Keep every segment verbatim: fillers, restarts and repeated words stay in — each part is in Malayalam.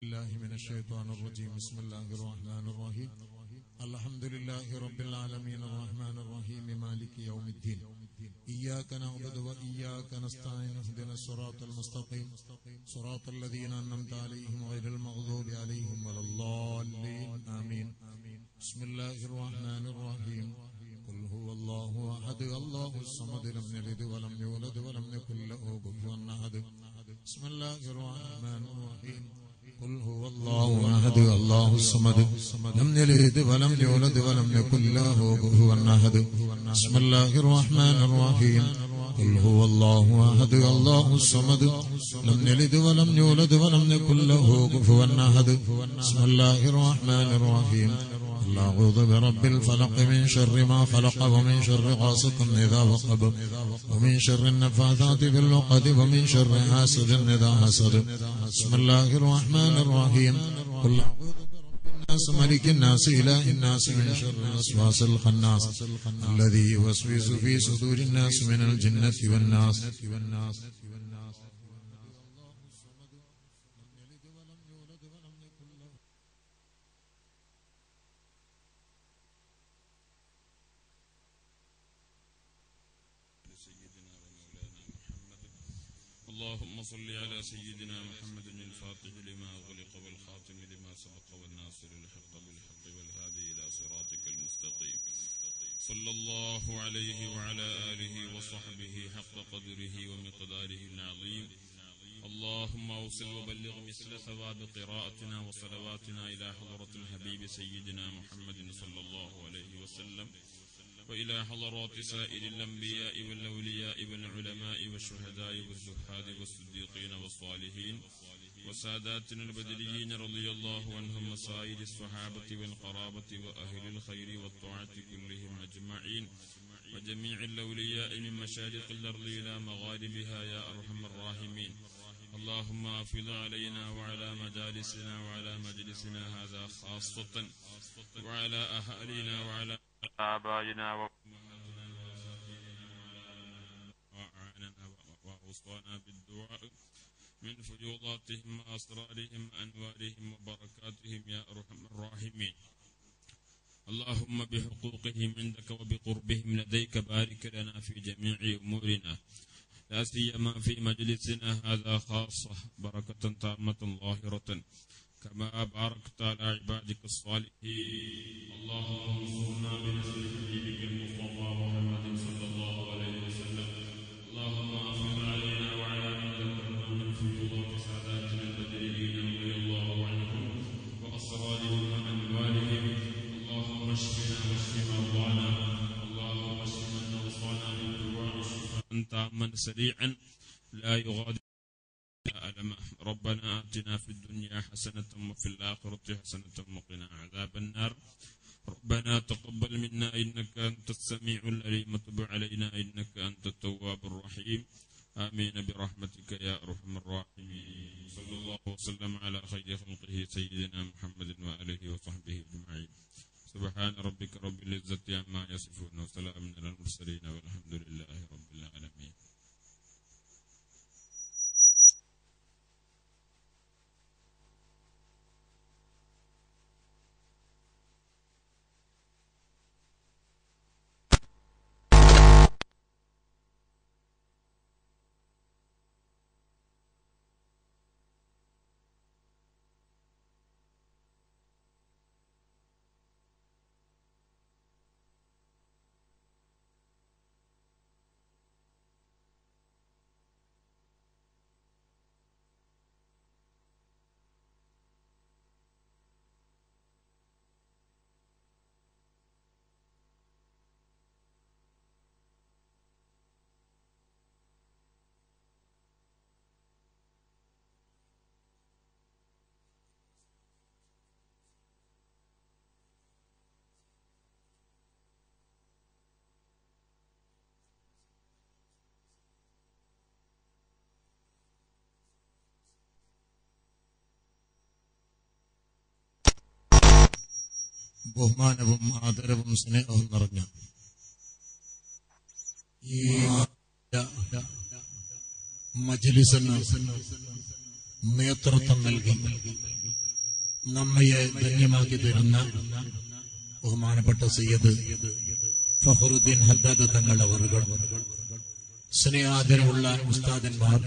الله من الشيطان الرجيم بسم الله الرحمن الرحيم الحمد لله رب العالمين الرحمن الرحيم مالك يوم الدين إياك نعبد وإياك نستعين اهدنا الصراط المستقيم صراط الذين أنعمت عليهم غير المغضوب عليهم ولا الضالين آمين بسم الله الرحمن الرحيم قل هو الله أحد الله الصمد لم يلد ولم يولد ولم يكن له كفوا أحد بسم الله الرحمن الرحيم قل هو الله أحد الله الصمد لم يلد ولم يولد ولم يكن له كفوا أحد بسم الله الرحمن الرحيم قل هو الله أحد الله الصمد لم يلد ولم يولد ولم يكن له كفوا أحد بسم الله الرحمن الرحيم قل أعوذ برب الفلق من شر ما خلق ومن شر غاسق إذا وقب ومن شر النفاثات في العقد ومن شر حاسد إذا حسد بسم الله الرحمن الرحيم قل أعوذ برب الناس ملك الناس إله الناس من شر الوسواس الخناس الذي يوسوس في صدور الناس من الجنة والناس اللهم صل على سيدنا محمد الفاتح لما أغلق والخاتم لما سبق والناصر الحق بالحق والهادي إلى صراطك المستقيم صلى الله عليه وعلى آله وصحبه حق قدره ومقداره العظيم اللهم أوصل وبلغ مثل ثواب قراءتنا وصلواتنا إلى حضرة الحبيب سيدنا محمد صلى الله عليه وسلم وإلى حضرات سائر الأنبياء والأولياء والعلماء والشهداء والزهاد والصديقين والصالحين وساداتنا البدريين رضي الله عنهم وسائر الصحابة والقرابة وأهل الخير والطاعة كلهم أجمعين وجميع الأولياء من مشارق الأرض إلى مغاربها يا أرحم الراحمين اللهم أفض علينا وعلى مجالسنا وعلى مجلسنا هذا خاصة وعلى أهالينا وعلى آبائنا وأعاننا وأوصانا بالدعاء من فيوضاتهم وأسرارهم وأنوارهم وبركاتهم يا أرحم الراحمين اللهم بحقوقهم عندك وبقربهم لديك بارك لنا في جميع أمورنا لا سيما في مجلسنا هذا خاصة بركة تامة ظاهرة كما باركت على عبادك الصالحين اللهم انصرنا بنصر حبيبك المصطفى محمد صلى الله عليه وسلم اللهم افضل علينا وعلى من ذكرنا من فيوضات ساداتنا البدريين رضي الله عنهم واسرارهم وانوارهم اللهم اشفنا واشف مرضانا اللهم اشف من اوصانا بالدعاء شفاء تاما سريعا لا يغادر ألمه ربنا آتنا في الدنيا حسنة وفي الآخرة حسنة وقنا عذاب النار ربنا تقبل منا إنك أنت السميع العليم وتب علينا إنك أنت التواب الرحيم آمين برحمتك يا أرحم الراحمين صلى الله وسلم على خير خلقه سيدنا محمد وآله وصحبه أجمعين سبحان ربك رب العزة عما يصفون وسلام على المرسلين والحمد لله رب العالمين ബഹുമാനവും ആദരവും സ്നേഹവും നിറഞ്ഞ ഈ മജ്‌ലിസിന് നേതൃത്വം നൽകി നമ്മയെ ധന്യമാക്കി തരുന്ന ബഹുമാനപ്പെട്ട സയ്യിദ് ഫഖറുദ്ദീൻ ഹദ്ദാദ് തങ്ങൾ അവറുകൾ, സ്നേഹാദരവുള്ള ഉസ്താദന്മാർ,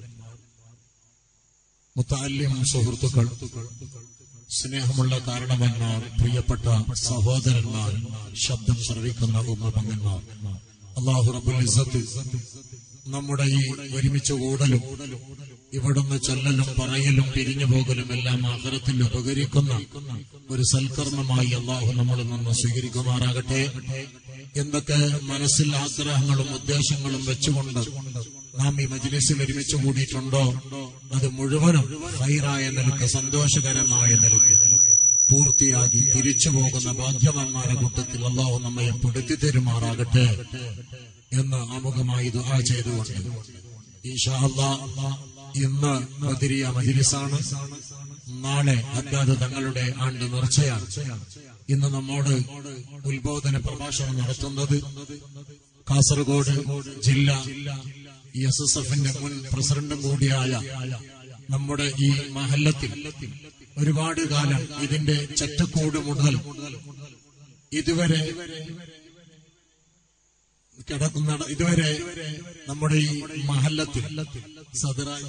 മുതഅല്ലിം സുഹൃത്തുക്കൾ, സ്നേഹമുള്ള കാരണവന്മാർ, പ്രിയപ്പെട്ട സഹോദരന്മാർ, ശബ്ദം ശ്രവിക്കുന്ന ഉമ്മപങ്ങന്മാർ, അല്ലാഹു റബ്ബുൽ ഇസ്സത്ത് നമ്മുടെ ഈ ഒരുമിച്ച് കൂടലും ഇവിടുന്ന് ചൊല്ലലും പറയലും പിരിഞ്ഞു പോകലും എല്ലാം ആഖിറത്തിൽ ഉപകരിക്കുന്ന ഒരു സൽക്കർമ്മമായി അല്ലാഹു നമ്മളിൽ നിന്ന് സ്വീകരിക്കുമാറാകട്ടെ. എന്തൊക്കെ മനസ്സിൽ ആഗ്രഹങ്ങളും ഉദ്ദേശങ്ങളും വെച്ചുകൊണ്ട് നാം ഈ മജ്ലിസിൽ ഒരുമിച്ച് കൂടിയിട്ടുണ്ടോ അത് മുഴുവനും ഖൈറായ നിലക്ക്, സന്തോഷകരമായ നിലക്ക് പൂർത്തിയാക്കി തിരിച്ചു പോകുന്ന ഭാഗ്യവാന്മാരുടെ കൂട്ടത്തിൽ അല്ലാഹു നമ്മെ പെടുത്തി തരുമാറാകട്ടെ എന്ന് ആമുഖമായി ദുആ ചെയ്തുകൊണ്ട് ഇൻഷാ അല്ലാഹ് ഇന്ന് ബദരിയ മജ്ലിസാണ്. നാളെ ഹദ്ദാദ് തങ്ങളുടെ ആണ്ട് നേർച്ചയാണ്. ഇന്ന് നമ്മോട് ഉത്ബോധന പ്രഭാഷണം നടത്തുന്നത് കാസർഗോഡ് ജില്ലാ എസ് എസ് എഫിന്റെ മുൻ പ്രസിഡന്റും കൂടിയായ നമ്മുടെ ഈ മഹല്ലത്തിൽ ഒരുപാട് കാലം ഇതിന്റെ ചട്ടക്കൂട് മുതൽ ഇതുവരെ കിടക്കുന്ന ഇതുവരെ നമ്മുടെ ഈ മഹല്ലത്തിൽ സദറായി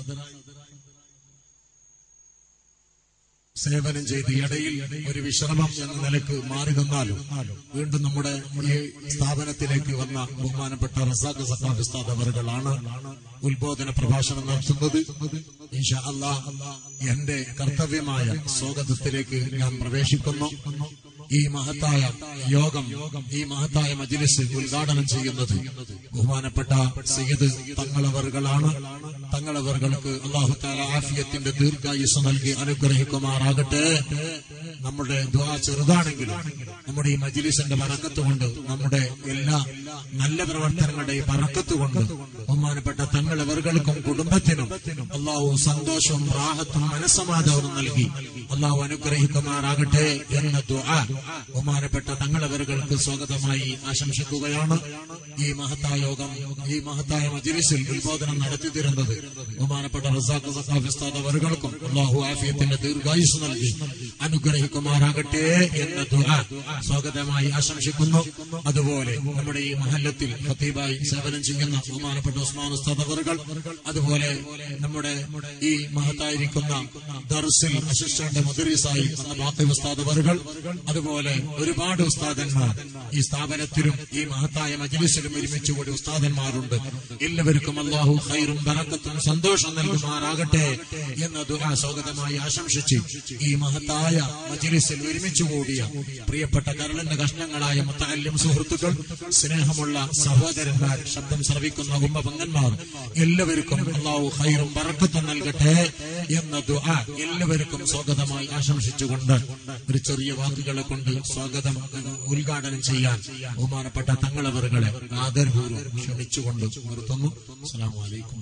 സേവനം ചെയ്ത് ഇടയിൽ ഒരു വിശ്രമം എന്ന നിലക്ക് മാറി നിന്നാലും വീണ്ടും നമ്മുടെ ഈ സ്ഥാപനത്തിലേക്ക് വന്ന ബഹുമാനപ്പെട്ട റസാഖ് സഖാഫി ഉസ്താദ് അവറുകളാണ് ഉത്ബോധന പ്രഭാഷണം നടത്തുന്നത്. ഇൻഷാ അല്ലാഹ് എന്റെ കർത്തവ്യമായ സ്വാഗതത്തിലേക്ക് ഞാൻ പ്രവേശിക്കുന്നു. ഈ മഹത്തായ യോഗം, ഈ മഹത്തായ മജ്ലിസ് ഉദ്ഘാടനം ചെയ്യുന്നത് ബഹുമാനപ്പെട്ട സയ്യിദ് തങ്ങളവറുകളാണ്. തങ്ങളവറുകൾക്ക് അല്ലാഹു തആല ആഫിയത്തിന്റെ ദീർഘായുസ്സ് നൽകി അനുഗ്രഹിക്കുമാറാകട്ടെ. നമ്മുടെ ദുആ ചെറുതാണെങ്കിലും നമ്മുടെ ഈ മജ്ലിസിന്റെ ബറക്കത്ത് കൊണ്ട്, നമ്മുടെ എല്ലാ നല്ല പ്രവർത്തനങ്ങളുടെയും ബറക്കത്ത് കൊണ്ട് ബഹുമാനപ്പെട്ട തങ്ങളവറുകൾക്കും കുടുംബത്തിനും അല്ലാഹു സന്തോഷവും റാഹത്തും മനസ്സമാധാനവും നൽകി അല്ലാഹു അനുഗ്രഹിക്കുമാറാകട്ടെ എന്ന ദുആ ബഹുമാനപ്പെട്ട തങ്ങളവറുകൾക്ക് സ്വാഗതമായി ആശംസിക്കുകയാണ്. ഈ മഹത്തായ യോഗം, ഈ മഹത്തായ മജ്ലിസിൽ ഉദ്ബോധനം നടത്തി തരുന്നത് ബഹുമാനപ്പെട്ട റസാഖ് സഖാഫി ഉസ്താദ് അവറുകൾക്കും അല്ലാഹു ആഫിയത്തിന്റെ ദീർഘായുസ്സ് നൽകി അനുഗ്രഹിക്കുമാറാകട്ടെ എന്ന ദുആ സ്വാഗതമായി ആശംസിക്കുന്നു. അതുപോലെ നമ്മുടെ ഈ മഹല്ലത്തിൽ ഖതീബായി സേവനം ചെയ്യുന്ന ബഹുമാനപ്പെട്ട ഉസ്മാൻ ഉസ്താദ് അവറുകൾ, അതുപോലെ നമ്മുടെ ഈ മഹത്തായിരിക്കുന്ന ദർസിൽ അസിസ്റ്റന്റ് മുദരിസായി ബാഖി ഉസ്താദ് അവറുകൾ, അതുപോലെ ഒരുപാട് ഉസ്താദന്മാർ ഈ സ്ഥാപനത്തിലും ഈ മഹത്തായ മജ്ലിസിലും ഒരുമിച്ച് കൂടി ഉസ്താദന്മാരുണ്ട്. എല്ലാവർക്കും അല്ലാഹു ഖൈറും ബറക്കത്തും സന്തോഷം നൽകുമാറാകട്ടെ എന്ന ദുആ സ്വാഗതമായി ആശംസിച്ച് ഈ മഹത്തായ മജ്ലിസിൽ ഒരുമിച്ച് കൂടിയ പ്രിയപ്പെട്ട കരളിന്റെ കഷ്ണങ്ങളായ മുതഅല്ലിം സുഹൃത്തുക്കൾ, സ്നേഹമുള്ള സഹോദരന്മാർ, ശബ്ദം ശ്രവിക്കുന്ന ഉമ്മ പങ്ങന്മാർ, എല്ലാവർക്കും അല്ലാഹു ഖൈറും ബറക്കത്തും നൽകട്ടെ എന്ന ദുആ എല്ലാവർക്കും സ്വാഗതമായി ആശംസിച്ചുകൊണ്ട് ഒരു ചെറിയ വാക്കുകളെ കൊണ്ട് സ്വാഗതം ഉദ്ഘാടനം ചെയ്യാൻ ബഹുമാനപ്പെട്ട തങ്ങളവറുകളെ ആദരപൂർവ്വം ക്ഷണിച്ചുകൊണ്ട് നിർത്തുന്നു. അസ്സലാമു അലൈക്കും.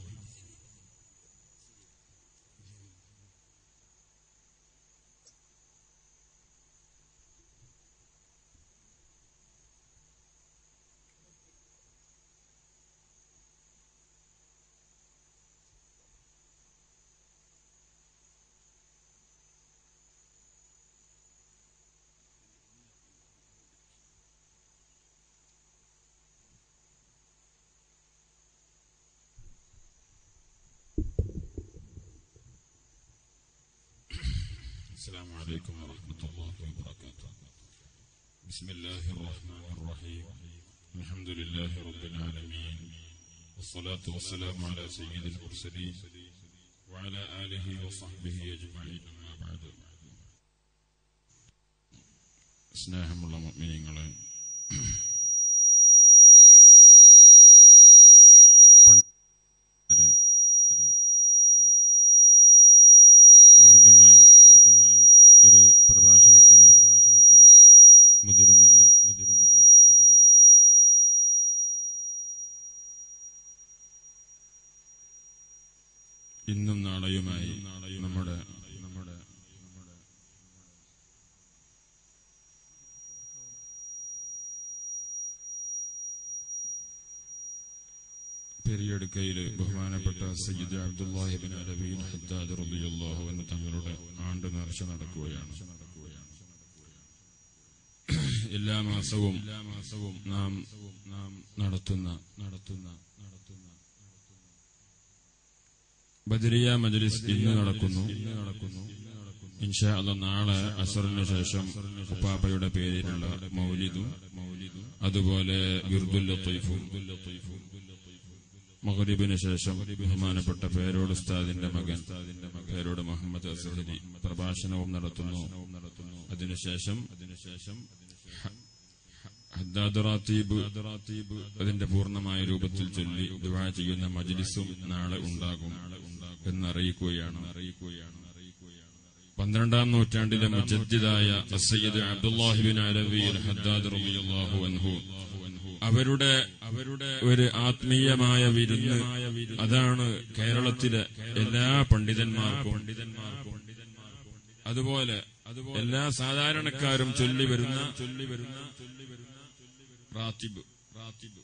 السلام عليكم ورحمة الله وبركاته. بسم الله الرحمن الرحيم. الحمد لله رب العالمين، والصلاة والسلام على سيد المرسلين وعلى آله وصحبه أجمعين. أما بعد. സ്നേഹമുള്ള മുഅ്മിനീങ്ങളെ, ദീർഘമായി ദീർഘമായി ഒരു പ്രഭാഷണത്തിന് പ്രഭാഷണത്തിന് മുതിരുന്നില്ല മുതിരുന്നില്ല മുതിരുന്നില്ല ഇന്നും നാളെയുമായി നാളെയും നമ്മുടെ നമ്മുടെ നമ്മുടെ പെരിയടുക്കയില് ബഹുമാനപ്പെട്ട സയ്യിദ് അബ്ദുല്ലാഹി ഇബ്നു അലവിൻ ഹദ്ദാദ് റളിയല്ലാഹു അൻഹു തങ്ങളുടെ ആണ്ട് നേർച്ച നടക്കുകയാണ്. എല്ലാ മാസവും നാം നാം നടത്തുന്ന നടത്തുന്ന നടത്തുന്ന ബദരിയ മജ്ലിസ് ഇന്ന് നടക്കുന്നു ഇന്ന് നടക്കുന്നു ഇൻഷാ അല്ലാഹ് നാളെ അസറിന് ശേഷം ഉപ്പാപ്പയുടെ പേരിലുള്ള മൗലിദും അതുപോലെ വിർദുൽ ലത്തീഫും മഗ്രിബിന് ശേഷം ബഹുമാനപ്പെട്ട പേരോട് ഉസ്താദിന്റെ മകൻ പേരോട് മുഹമ്മദ് അസ്ഹരി പ്രഭാഷണവും നടത്തുന്നു. അതിനുശേഷം അതിനുശേഷം ഹദ്ദാദ് റാത്തീബ് അതിന്റെ പൂർണ്ണമായ രൂപത്തിൽ ചൊല്ലി ദുആ ചെയ്യുന്ന മജ്ലിസും നാളെ ഉണ്ടാകും എന്നറിയിക്കുകയാണ് അറിയിക്കുകയാണ് പന്ത്രണ്ടാം നൂറ്റാണ്ടിലെ മുജദ്ദിദായ സയ്യിദ് അബ്ദുല്ലാഹി ഇബ്നു അലവി അൽ ഹദ്ദാദ് റളിയല്ലാഹു അൻഹു അവരുടെ അവരുടെ ഒരു ആത്മീയമായ വിരുന്ന് അതാണ് കേരളത്തിലെ എല്ലാ പണ്ഡിതന്മാർക്കും അതുപോലെ എല്ലാ സാധാരണക്കാരും ചൊല്ലി വരുന്ന ചൊല്ലി വരുന്ന റാത്തിബ് റാത്തിബ്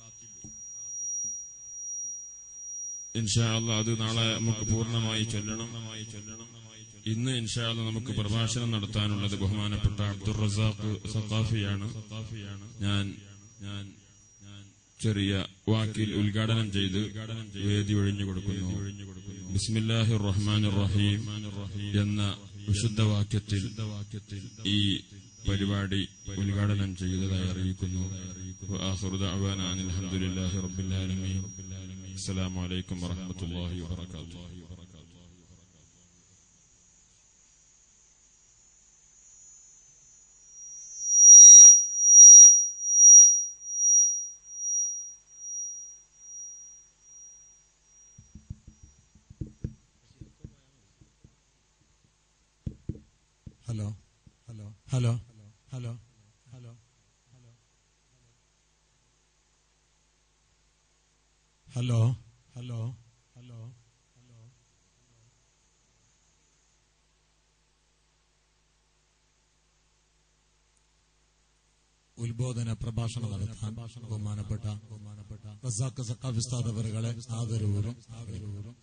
ഇൻഷാ അല്ലാഹ് അത് നാളെ നമുക്ക് പൂർണ്ണമായി ചൊല്ലണം ചൊല്ലണം ഇന്ന് ഇൻഷാ അല്ലാഹ് നമുക്ക് പ്രഭാഷണം നടത്താനുള്ളത് ബഹുമാനപ്പെട്ട അബ്ദുർ റസാഖ് സഖാഫിയാണ് ഞാൻ ഞാൻ ഞാൻ ചെറിയ വാക്കിൽ ഉദ്ഘാടനം ചെയ്ത് വേദി ഒഴിഞ്ഞു കൊടുക്കുന്നു. ബിസ്മില്ലാഹിർ റഹ്മാനിർ റഹീം എന്ന വിശുദ്ധ വാക്യത്തിൽ ഈ പരിപാടി ഉദ്ഘാടനം ചെയ്തതായി അറിയിക്കുന്നു. വആഖിറു ദഅവാനാ അനിൽ ഹംദുലില്ലാഹി റബ്ബിൽ ആലമീൻ. അസ്സലാമു അലൈക്കും വറഹ്മത്തുള്ളാഹി വബറകാതുഹു. Hello hello hello hello hello hello hello hello hello ഉത്ബോധന പ്രഭാഷണം നടത്താൻ ബഹുമാനപ്പെട്ട ബഹുമാനപ്പെട്ട റസാഖ് സഖാഫി ഉസ്താദ് അവരുകളെ ആദരവൂറും ആദരവൂറും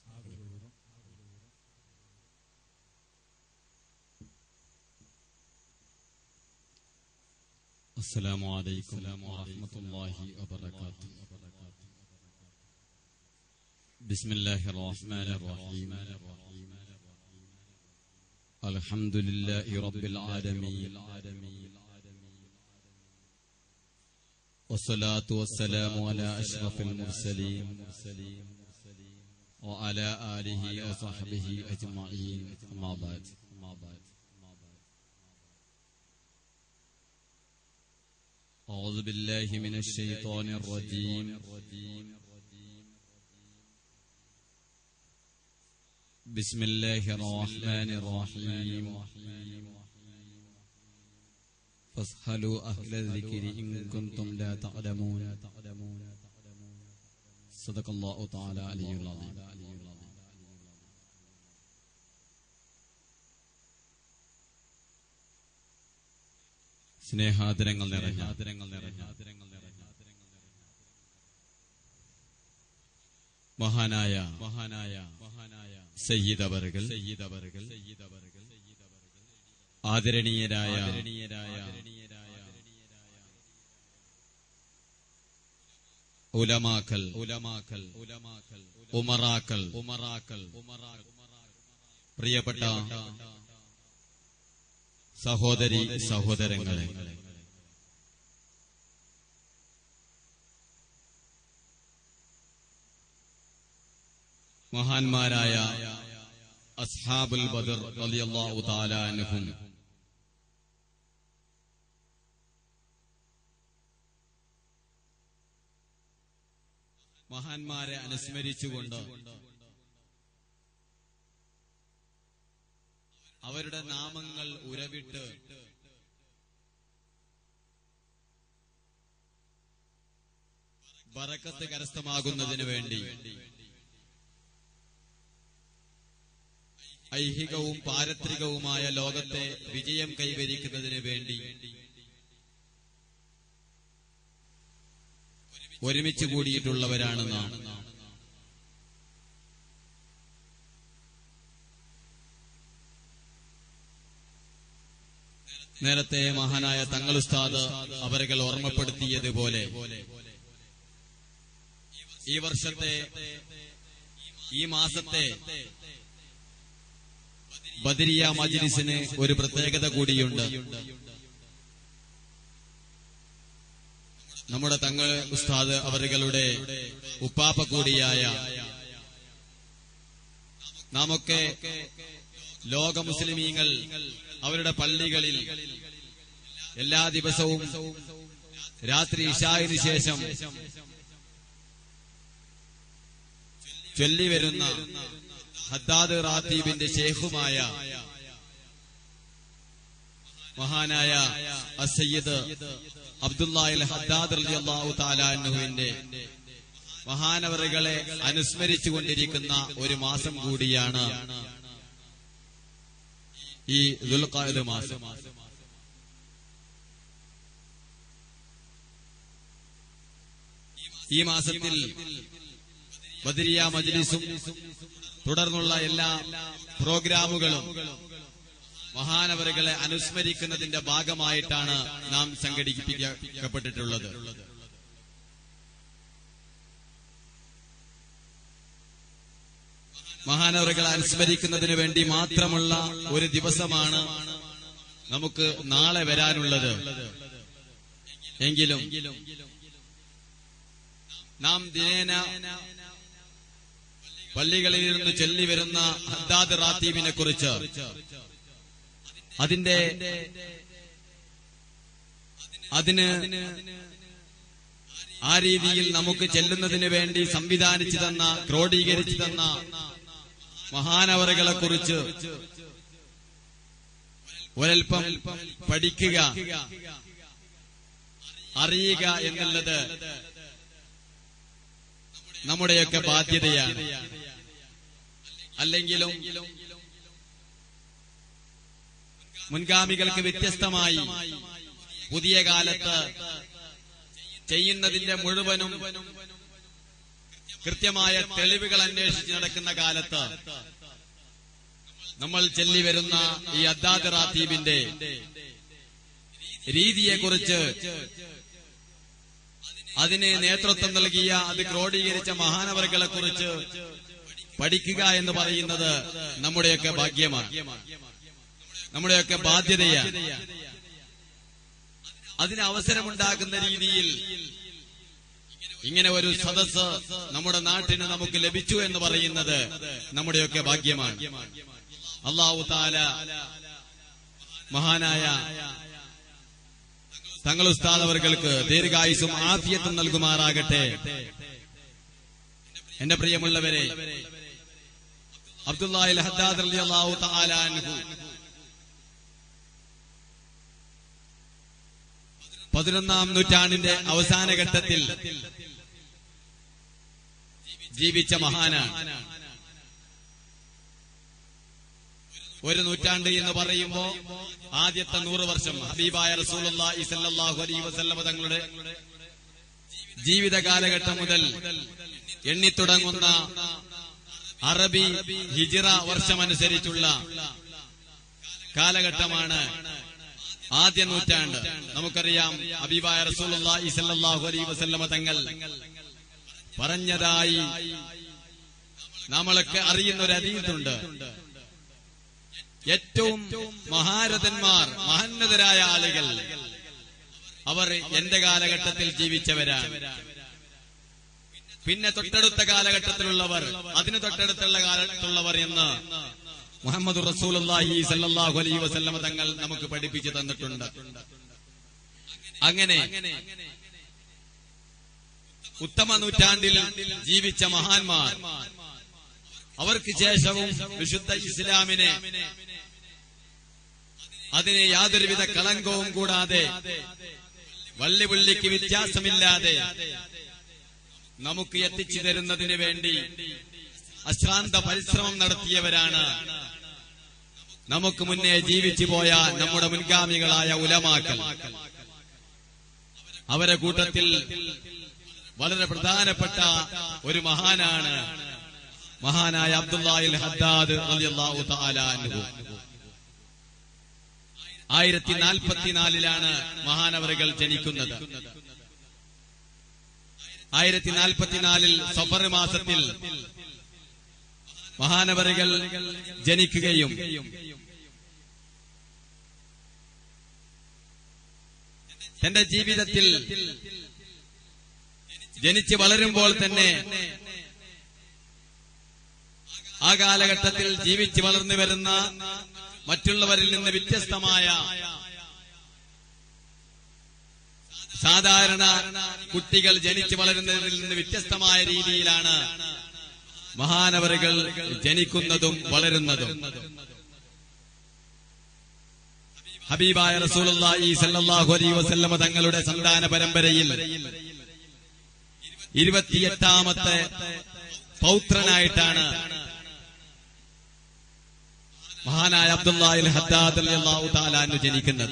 السلام عليكم ورحمة الله وبركاته. بسم الله الرحمن الرحيم. الحمد لله رب العالمين والصلاة والسلام على أشرف المرسلين وعلى آله وصحبه أجمعين. أما بعد أعوذ بالله من الشيطان الرجيم. بسم الله الرحمن الرحيم. فاسألوا أهل الذكر إن كنتم لا تعلمون. صدق الله تعالى العلي العظيم. സ്നേഹാദരങ്ങൾ നിറഞ്ഞ മഹാനായ മഹാനായ മഹാനായ സയ്യിദ് അവറുകൾ സയ്യിദ് അവറുകൾ ആദരണീയരായ ആദരണീയരായ ഉലമാക്കൾ ഉലമാക്കൾ ഉലമാക്കൾ ഉമറാക്കൾ ഉമറാക്കൾ പ്രിയപ്പെട്ട സഹോദരി സഹോദരങ്ങളെ, മഹാന്മാരായ അസ്ഹാബുൽ ബദർ റളിയല്ലാഹു തആല അൻഹും മഹാന്മാരെ അനുസ്മരിച്ചുകൊണ്ട് അവരുടെ നാമങ്ങൾ ഉരവിട്ട് ബറക്കത്ത് കരസ്ഥമാകുന്നതിനു വേണ്ടി ഐഹികവും പാരത്രികവുമായ ലോകത്തെ വിജയം കൈവരിക്കുന്നതിന് വേണ്ടി ഒരുമിച്ച് കൂടിയിട്ടുള്ളവരാണ് നാം. നേരത്തെ മഹാനായ തങ്ങൾ ഉസ്താദ് അവരുകൾ ഓർമ്മപ്പെടുത്തിയതുപോലെ ഈ വർഷത്തെ ഈ മാസത്തെ ബദരിയ മജ്ലിസിന് ഒരു പ്രത്യേകത കൂടിയുണ്ട്. നമ്മുടെ തങ്ങൾ ഉസ്താദ് അവരുകളുടെ ഉപ്പാപ്പ കൂടിയായ നാമൊക്കെ ലോക മുസ്ലിമീങ്ങൾ അവരുടെ പള്ളികളിൽ എല്ലാ ദിവസവും രാത്രി ഇശാഇന് ശേഷം ചൊല്ലിവരുന്ന ഹദ്ദാദ് റാത്തീബിന്റെ ശേഖുമായ മഹാനായ അസ്സയ്യിദ് അബ്ദുല്ലാഹിൽ ഹദ്ദാദ് റളിയല്ലാഹു തആല അൻഹുവിന്റെ മഹാനവറുകളെ അനുസ്മരിച്ചുകൊണ്ടിരിക്കുന്ന ഒരു മാസം കൂടിയാണ് ഈ ദുൽഖഅദ് മാസം. ഈ മാസത്തിൽ ബദരിയ മജ്ലിസും തുടർന്നുള്ള എല്ലാ പ്രോഗ്രാമുകളും മഹാനവറുകളെ അനുസ്മരിക്കുന്നതിന്റെ ഭാഗമായിട്ടാണ് നാം സംഘടിപ്പിക്കപ്പെട്ടിട്ടുള്ളത്. മഹാനവറുകളെ അനുസ്മരിക്കുന്നതിന് വേണ്ടി മാത്രമുള്ള ഒരു ദിവസമാണ് നമുക്ക് നാളെ വരാനുള്ളത്. എങ്കിലും നാം ദിനേന പള്ളികളിൽ നിന്ന് ചൊല്ലിവരുന്ന ഹദ്ദാദ് റാത്തീബിനെ കുറിച്ച് അതിന്റെ അതിന് ആ രീതിയിൽ നമുക്ക് ചെല്ലുന്നതിന് വേണ്ടി സംവിധാനിച്ചു തന്ന ക്രോഡീകരിച്ചു തന്ന മഹാനവറുകളെ കുറിച്ച് ഒരൽപ്പം പഠിക്കുക, അറിയുക എന്നുള്ളത് നമ്മുടെയൊക്കെ ബാധ്യതയാണ്. അല്ലെങ്കിലും മുൻഗാമികൾക്ക് വ്യത്യസ്തമായി പുതിയ കാലത്ത് ചെയ്യുന്നതിന്റെ മുഴുവനും കൃത്യമായ തെളിവുകൾ അന്വേഷിച്ച് നടക്കുന്ന കാലത്ത് നമ്മൾ ചൊല്ലിവരുന്ന ഈ ഹദ്ദാദ് റാത്തീബിന്റെ രീതിയെക്കുറിച്ച് അതിന് നേതൃത്വം നൽകിയ അത് ക്രോഡീകരിച്ച മഹാനവറുകളെ കുറിച്ച് പഠിക്കുക എന്ന് പറയുന്നത് നമ്മുടെയൊക്കെ ഭാഗ്യമാണ്, നമ്മുടെയൊക്കെ ബാധ്യതയാണ്. അതിന് അവസരമുണ്ടാക്കുന്ന രീതിയിൽ ഇങ്ങനെ ഒരു സദസ്സ് നമ്മുടെ നാട്ടിന് നമുക്ക് ലഭിച്ചു എന്ന് പറയുന്നത് നമ്മുടെയൊക്കെ ഭാഗ്യമാണ്. അല്ലാഹു തആല മഹാനായ തങ്ങൾ ഉസ്താദ് അവർക്ക് ദീർഘായുസ്സും ആഫിയത്തും നൽകുമാറാകട്ടെ. എന്റെ പ്രിയമുള്ളവരെ, അബ്ദുല്ലാഹിൽ ഹദ്ദാദ് റളിയല്ലാഹു തആല അൻഹു പതിനൊന്നാം നൂറ്റാണ്ടിന്റെ അവസാന ഘട്ടത്തിൽ ജീവിച്ച മഹാനാണ്. ഒരു നൂറ്റാണ്ട് എന്ന് പറയുമ്പോ ആദ്യത്തെ നൂറ് വർഷം ഹബീബായ റസൂലുള്ളാഹി സ്വല്ലല്ലാഹു അലൈഹി വസല്ലം തങ്ങളുടെ ജീവിത കാലഘട്ടം മുതൽ എണ്ണിത്തുടങ്ങുന്ന അറബി ഹിജ്റ വർഷമനുസരിച്ചുള്ള കാലഘട്ടമാണ് ആദ്യ നൂറ്റാണ്ട്. നമുക്കറിയാം ഹബീബായ റസൂലുള്ളാഹി സ്വല്ലല്ലാഹു അലൈഹി വസല്ലം തങ്ങൾ പറഞ്ഞതായി നമ്മളൊക്കെ അറിയുന്ന ഒരു ഹദീസുണ്ട്. ഏറ്റവും മഹാരഥന്മാർ, മഹന്നതരായ ആളുകൾ അവർ എന്റെ കാലഘട്ടത്തിൽ ജീവിച്ചവരാണ്. പിന്നെ തൊട്ടടുത്ത കാലഘട്ടത്തിലുള്ളവർ, അതിന് തൊട്ടടുത്തുള്ള കാലത്തുള്ളവർ എന്ന് മുഹമ്മദ് റസൂലുള്ളാഹി സ്വല്ലല്ലാഹു അലൈഹി വസല്ലം തങ്ങൾ നമുക്ക് പഠിപ്പിച്ചു തന്നിട്ടുണ്ട്. അങ്ങനെ ഉത്തമ നൂറ്റാണ്ടിൽ ജീവിച്ച മഹാന്മാർ, അവർക്ക് ശേഷവും വിശുദ്ധ ഇസ്ലാമിനെ അതിന് യാതൊരുവിധ കളങ്കവും കൂടാതെ വള്ളിപുള്ളിക്ക് വ്യത്യാസമില്ലാതെ നമുക്ക് എത്തിച്ചു തരുന്നതിന് വേണ്ടി അശ്രാന്ത പരിശ്രമം നടത്തിയവരാണ് നമുക്ക് മുന്നേ ജീവിച്ചു പോയ നമ്മുടെ മുൻഗാമികളായ ഉലമാക്കൾ. അവരെ കൂട്ടത്തിൽ വളരെ പ്രധാനപ്പെട്ട ഒരു മഹാനാണ് മഹാനായ അബ്ദുല്ലാഹിൽ ഹദ്ദാദ് റളിയല്ലാഹു തആല അൻഹു. ആയിരത്തി നാൽപ്പത്തിനാലിലാണ് മഹാനവറുകൾ ജനിക്കുന്നത്. ആയിരത്തി നാൽപ്പത്തിനാലിൽ സഫർ മാസത്തിൽ മഹാനവറുകൾ ജനിക്കുകയും തന്റെ ജീവിതത്തിൽ ജനിച്ച് വളരുമ്പോൾ തന്നെ ആ കാലഘട്ടത്തിൽ ജീവിച്ച് വളർന്നു വരുന്ന മറ്റുള്ളവരിൽ നിന്ന് വ്യത്യസ്തമായ സാധാരണ കുട്ടികൾ ജനിച്ചു വളരുന്നതിൽ നിന്ന് വ്യത്യസ്തമായ രീതിയിലാണ് മഹാനവറുകൾ ജനിക്കുന്നതും വളരുന്നതും. ഹബീബായ റസൂലുള്ളാഹി സ്വല്ലല്ലാഹു അലൈഹി വസല്ലമ തങ്ങളുടെ സന്താന പരമ്പരയിൽ ഇരുപത്തിയെട്ടാമത്തെ പൗത്രനായിട്ടാണ് മഹാനായ അബ്ദുല്ലാഹിൽ ഹദ്ദാദ് റളിയല്ലാഹു തആല അൻഹു ജനിക്കുന്നത്.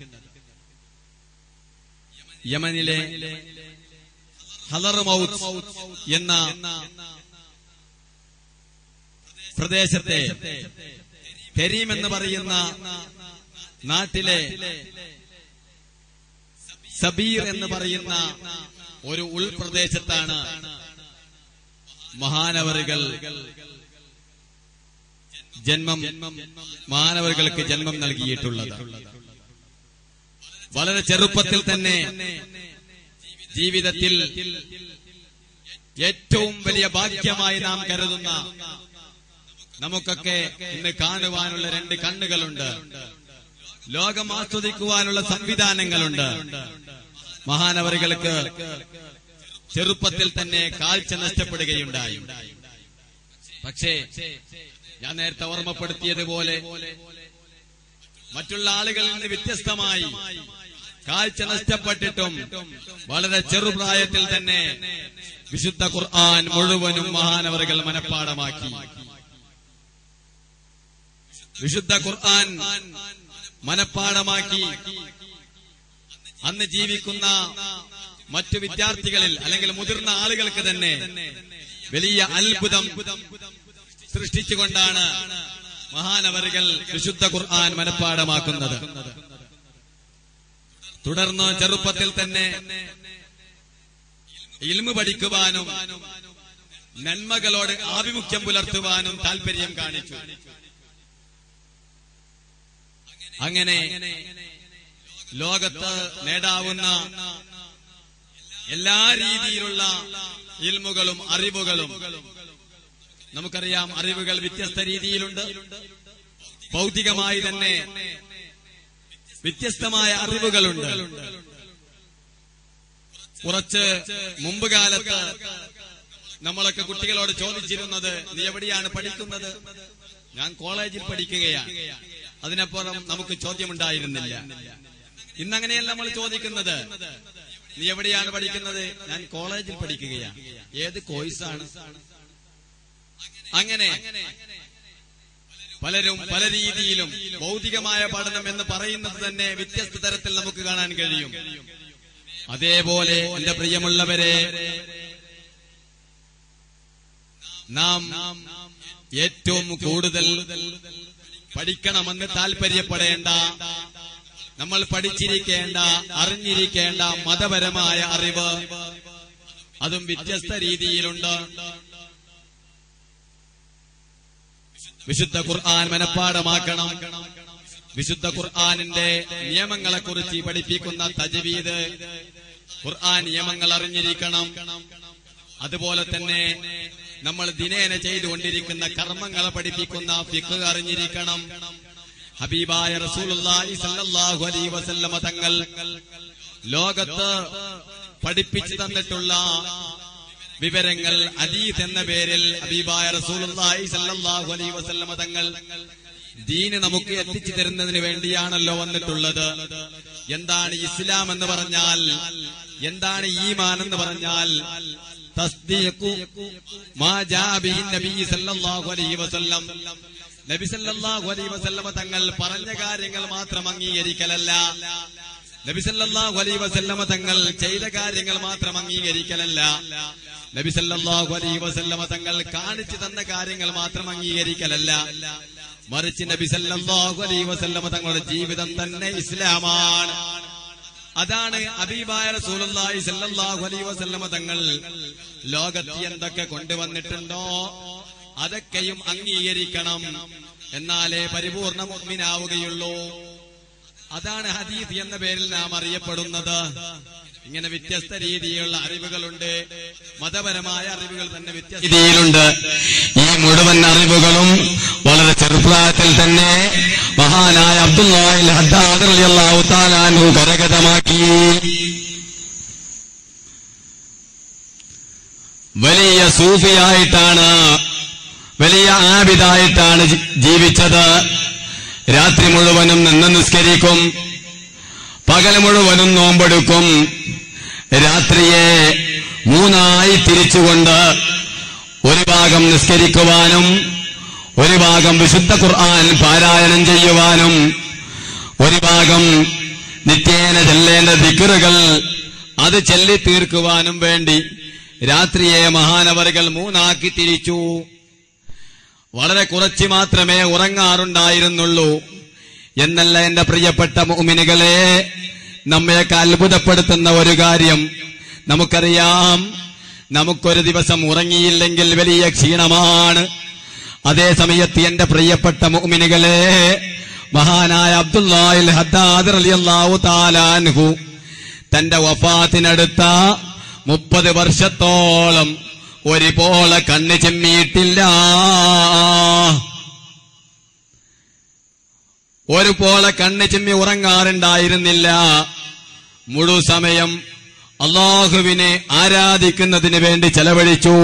യമനിലെ ഹളർമൗത്ത് എന്ന പ്രദേശത്തെ കരീം എന്ന് പറയുന്ന നാട്ടിലെ സബീർ എന്ന് പറയുന്ന ഒരു ഉൾപ്രദേശത്താണ് മഹാനവറുകൾ ജന്മം മഹാനവറുകൾക്ക് ജന്മം നൽകിയിട്ടുള്ളത്. വളരെ ചെറുപ്പത്തിൽ തന്നെ ജീവിതത്തിൽ ഏറ്റവും വലിയ ഭാഗ്യമായി നാം കരുതുന്ന, നമുക്കൊക്കെ ഇന്ന് കാണുവാനുള്ള രണ്ട് കണ്ണുകളുണ്ട്, ലോകം ആസ്വദിക്കുവാനുള്ള സംവിധാനങ്ങളുണ്ട്. മഹാനവറുകൾക്ക് ചെറുപ്പത്തിൽ തന്നെ കാഴ്ച നഷ്ടപ്പെടുകയുണ്ടായി. പക്ഷേ ഞാൻ നേരത്തെ ഓർമ്മപ്പെടുത്തിയതുപോലെ മറ്റുള്ള ആളുകളിൽ നിന്ന് വ്യത്യസ്തമായി കാഴ്ച നഷ്ടപ്പെട്ടിട്ടും വളരെ ചെറുപ്രായത്തിൽ തന്നെ വിശുദ്ധ ഖുർആൻ മുഴുവനും മഹാനവറുകൾ മനഃപ്പാഠമാക്കി. വിശുദ്ധ ഖുർആൻ മനഃപ്പാഠമാക്കി അന്ന് ജീവിക്കുന്ന മറ്റു വിദ്യാർത്ഥികളിൽ അല്ലെങ്കിൽ മുതിർന്ന ആളുകൾക്ക് തന്നെ വലിയ അത്ഭുതം സൃഷ്ടിച്ചുകൊണ്ടാണ് മഹാനവറുകൾ വിശുദ്ധ ഖുർആൻ മനഃപ്പാഠമാക്കുന്നത്. തുടർന്ന് ചെറുപ്പത്തിൽ തന്നെ ഇൽമു പഠിക്കുവാനും നന്മകളോട് ആഭിമുഖ്യം പുലർത്തുവാനും താൽപര്യം കാണിച്ചു. അങ്ങനെ ലോകത്ത് നേടാവുന്ന എല്ലാ രീതിയിലുള്ള ഇൽമുകളും അറിവുകളും, നമുക്കറിയാം അറിവുകൾ വ്യത്യസ്ത രീതിയിലുണ്ട്. ഭൗതികമായി തന്നെ വ്യത്യസ്തമായ അറിവുകളുണ്ട്. കുറച്ച് മുമ്പ് കാലത്ത് നമ്മളൊക്കെ കുട്ടികളോട് ചോദിച്ചിരുന്നത്, നീ എവിടെയാണ് പഠിക്കുന്നത്? ഞാൻ കോളേജിൽ പഠിക്കുകയാണ്. അതിനപ്പുറം നമുക്ക് ചോദ്യമുണ്ടായിരുന്നില്ല. ഇന്നങ്ങനെയല്ല നമ്മൾ ചോദിക്കുന്നത്, നീ എവിടെയാണ് പഠിക്കുന്നത്? ഞാൻ കോളേജിൽ പഠിക്കുകയാണ്. ഏത് കോഴ്സാണ്? അങ്ങനെ പലരും പല രീതിയിലും ഭൗതികമായ പഠനം എന്ന് പറയുന്നത് തന്നെ വ്യത്യസ്ത തരത്തിൽ നമുക്ക് കാണാൻ കഴിയും. അതേപോലെ എന്റെ പ്രിയമുള്ളവരെ, നാം ഏറ്റവും കൂടുതൽ പഠിക്കണമെന്ന് താൽപര്യപ്പെടേണ്ട, നമ്മൾ പഠിച്ചിരിക്കേണ്ട, അറിഞ്ഞിരിക്കേണ്ട മതപരമായ അറിവ്, അതും വ്യത്യസ്ത രീതിയിലുണ്ട്. വിശുദ്ധ ഖുർആൻ മനഃപ്പാഠമാക്കണം. വിശുദ്ധ ഖുർആനിന്റെ നിയമങ്ങളെക്കുറിച്ച് പഠിപ്പിക്കുന്ന തജ്വീദ്, ഖുർആൻ നിയമങ്ങൾ അറിഞ്ഞിരിക്കണം. അതുപോലെ തന്നെ നമ്മൾ ദിനേന ചെയ്തുകൊണ്ടിരിക്കുന്ന കർമ്മങ്ങളെ പഠിപ്പിക്കുന്ന ഫിഖ് അറിഞ്ഞിരിക്കണം. ഹബീബായ റസൂലുള്ളാഹി സ്വല്ലല്ലാഹു അലൈഹി വസല്ലമ തങ്ങൾ ലോകത്ത് പഠിപ്പിച്ചു തന്നിട്ടുള്ള വിവരങ്ങൾ ഹദീസ് എന്ന പേരിൽ ഹബീബായ റസൂലുള്ളാഹി സ്വല്ലല്ലാഹു അലൈഹി വസല്ലമ തങ്ങൾ ദീന് നമുക്ക് എത്തിച്ചു തരുന്നതിന് വേണ്ടിയാണല്ലോ വന്നിട്ടുള്ളത്. എന്താണ് ഇസ്ലാം എന്ന് പറഞ്ഞാൽ, എന്താണ് ഈമാൻ എന്ന് പറഞ്ഞാൽ, തസ്ദീഖു മാ ജാ ബിഹി നബി സല്ലല്ലാഹു അലൈഹി വസല്ലം, നബി സല്ലല്ലാഹു അലൈഹി വസല്ലമ തങ്ങൾ പറഞ്ഞ കാര്യങ്ങൾ മാത്രം അംഗീകരിക്കലല്ല, നബി സല്ലല്ലാഹു അലൈഹി വസല്ലമ തങ്ങൾ ചെയ്ത കാര്യങ്ങൾ മാത്രം അംഗീകരിക്കലല്ല, നബി സല്ലല്ലാഹു അലൈഹി വസല്ലമ തങ്ങൾ കാണിച്ചു തന്ന കാര്യങ്ങൾ മാത്രം അംഗീകരിക്കലല്ല, മറിച്ച് നബി സല്ലല്ലാഹു അലൈഹി വസല്ലമ തങ്ങളുടെ ജീവിതം തന്നെ ഇസ്ലാമാണ്. അതാണ് ഹബീബായ റസൂലുള്ളാഹി സല്ലല്ലാഹു അലൈഹി വസല്ലമ തങ്ങൾ ലോകത്ത് എന്തൊക്കെ കൊണ്ടുവന്നിട്ടുണ്ടോ അതൊക്കെയും അംഗീകരിക്കണം, എന്നാലേ പരിപൂർണ മുഅ്മിനാവുകയുള്ളൂ. അതാണ് ഹദീസ് എന്ന പേരിൽ നാം അറിയപ്പെടുന്നത്. ഇങ്ങനെ വ്യത്യസ്ത രീതിയിലുള്ള അറിവുകളുണ്ട്, മതപരമായ അറിവുകൾ തന്നെ വ്യത്യസ്ത രീതിയിലുണ്ട്. ഈ മുഴുവൻ അറിവുകളും വളരെ ചെറുപ്രായത്തിൽ തന്നെ മഹാനായ അബ്ദുല്ലാഹിൽ ഹദ്ദാദ് റളിയല്ലാഹു തആല അൻഹു കരഗതമാക്കി. വലിയ സൂഫിയായിട്ടാണ്, വലിയ ആബിദായിട്ടാണ് ജീവിച്ചത്. രാത്രി മുഴുവനും നിന്ന് നിസ്കരിക്കും, പകൽ മുഴുവനും നോമ്പെടുക്കും. രാത്രിയെ മൂന്നായി തിരിച്ചുകൊണ്ട് ഒരു ഭാഗം നിസ്കരിക്കുവാനും ഒരു ഭാഗം വിശുദ്ധ ഖുർആൻ പാരായണം ചെയ്യുവാനും ഒരു ഭാഗം നിത്യേന ചെല്ലേണ്ട ദിക്റുകൾ അത് ചൊല്ലി തീർക്കുവാനും വേണ്ടി രാത്രിയെ മഹാനവറുകൾ മൂന്നാക്കി തിരിച്ചു. വളരെ കുറച്ച് മാത്രമേ ഉറങ്ങാറുണ്ടായിരുന്നുള്ളൂ എന്നല്ല എന്റെ പ്രിയപ്പെട്ട മുഅ്മിനുകളെ, നമ്മയൊക്കെ അത്ഭുതപ്പെടുത്തുന്ന ഒരു കാര്യം നമുക്കറിയാം. നമുക്കൊരു ദിവസം ഉറങ്ങിയില്ലെങ്കിൽ വലിയ ക്ഷീണമാണ്. അതേ സമയത്ത് എന്റെ പ്രിയപ്പെട്ട മുഅ്മിനുകളെ, മഹാനായ അബ്ദുല്ലാഹിൽ ഹദ്ദാദ് റളിയല്ലാഹു തആല അൻഹു തന്റെ വഫാത്തിനടുത്ത മുപ്പത് വർഷത്തോളം ഒരുപോലെ കണ്ണ് ചെമ്മിയിട്ടില്ല. ഒരുപോലെ കണ്ണ് ചെമ്മി ഉറങ്ങാറുണ്ടായിരുന്നില്ല. മുഴുവൻ സമയം അല്ലാഹുവിനെ ആരാധിക്കുന്നതിന് വേണ്ടി ചെലവഴിച്ചു.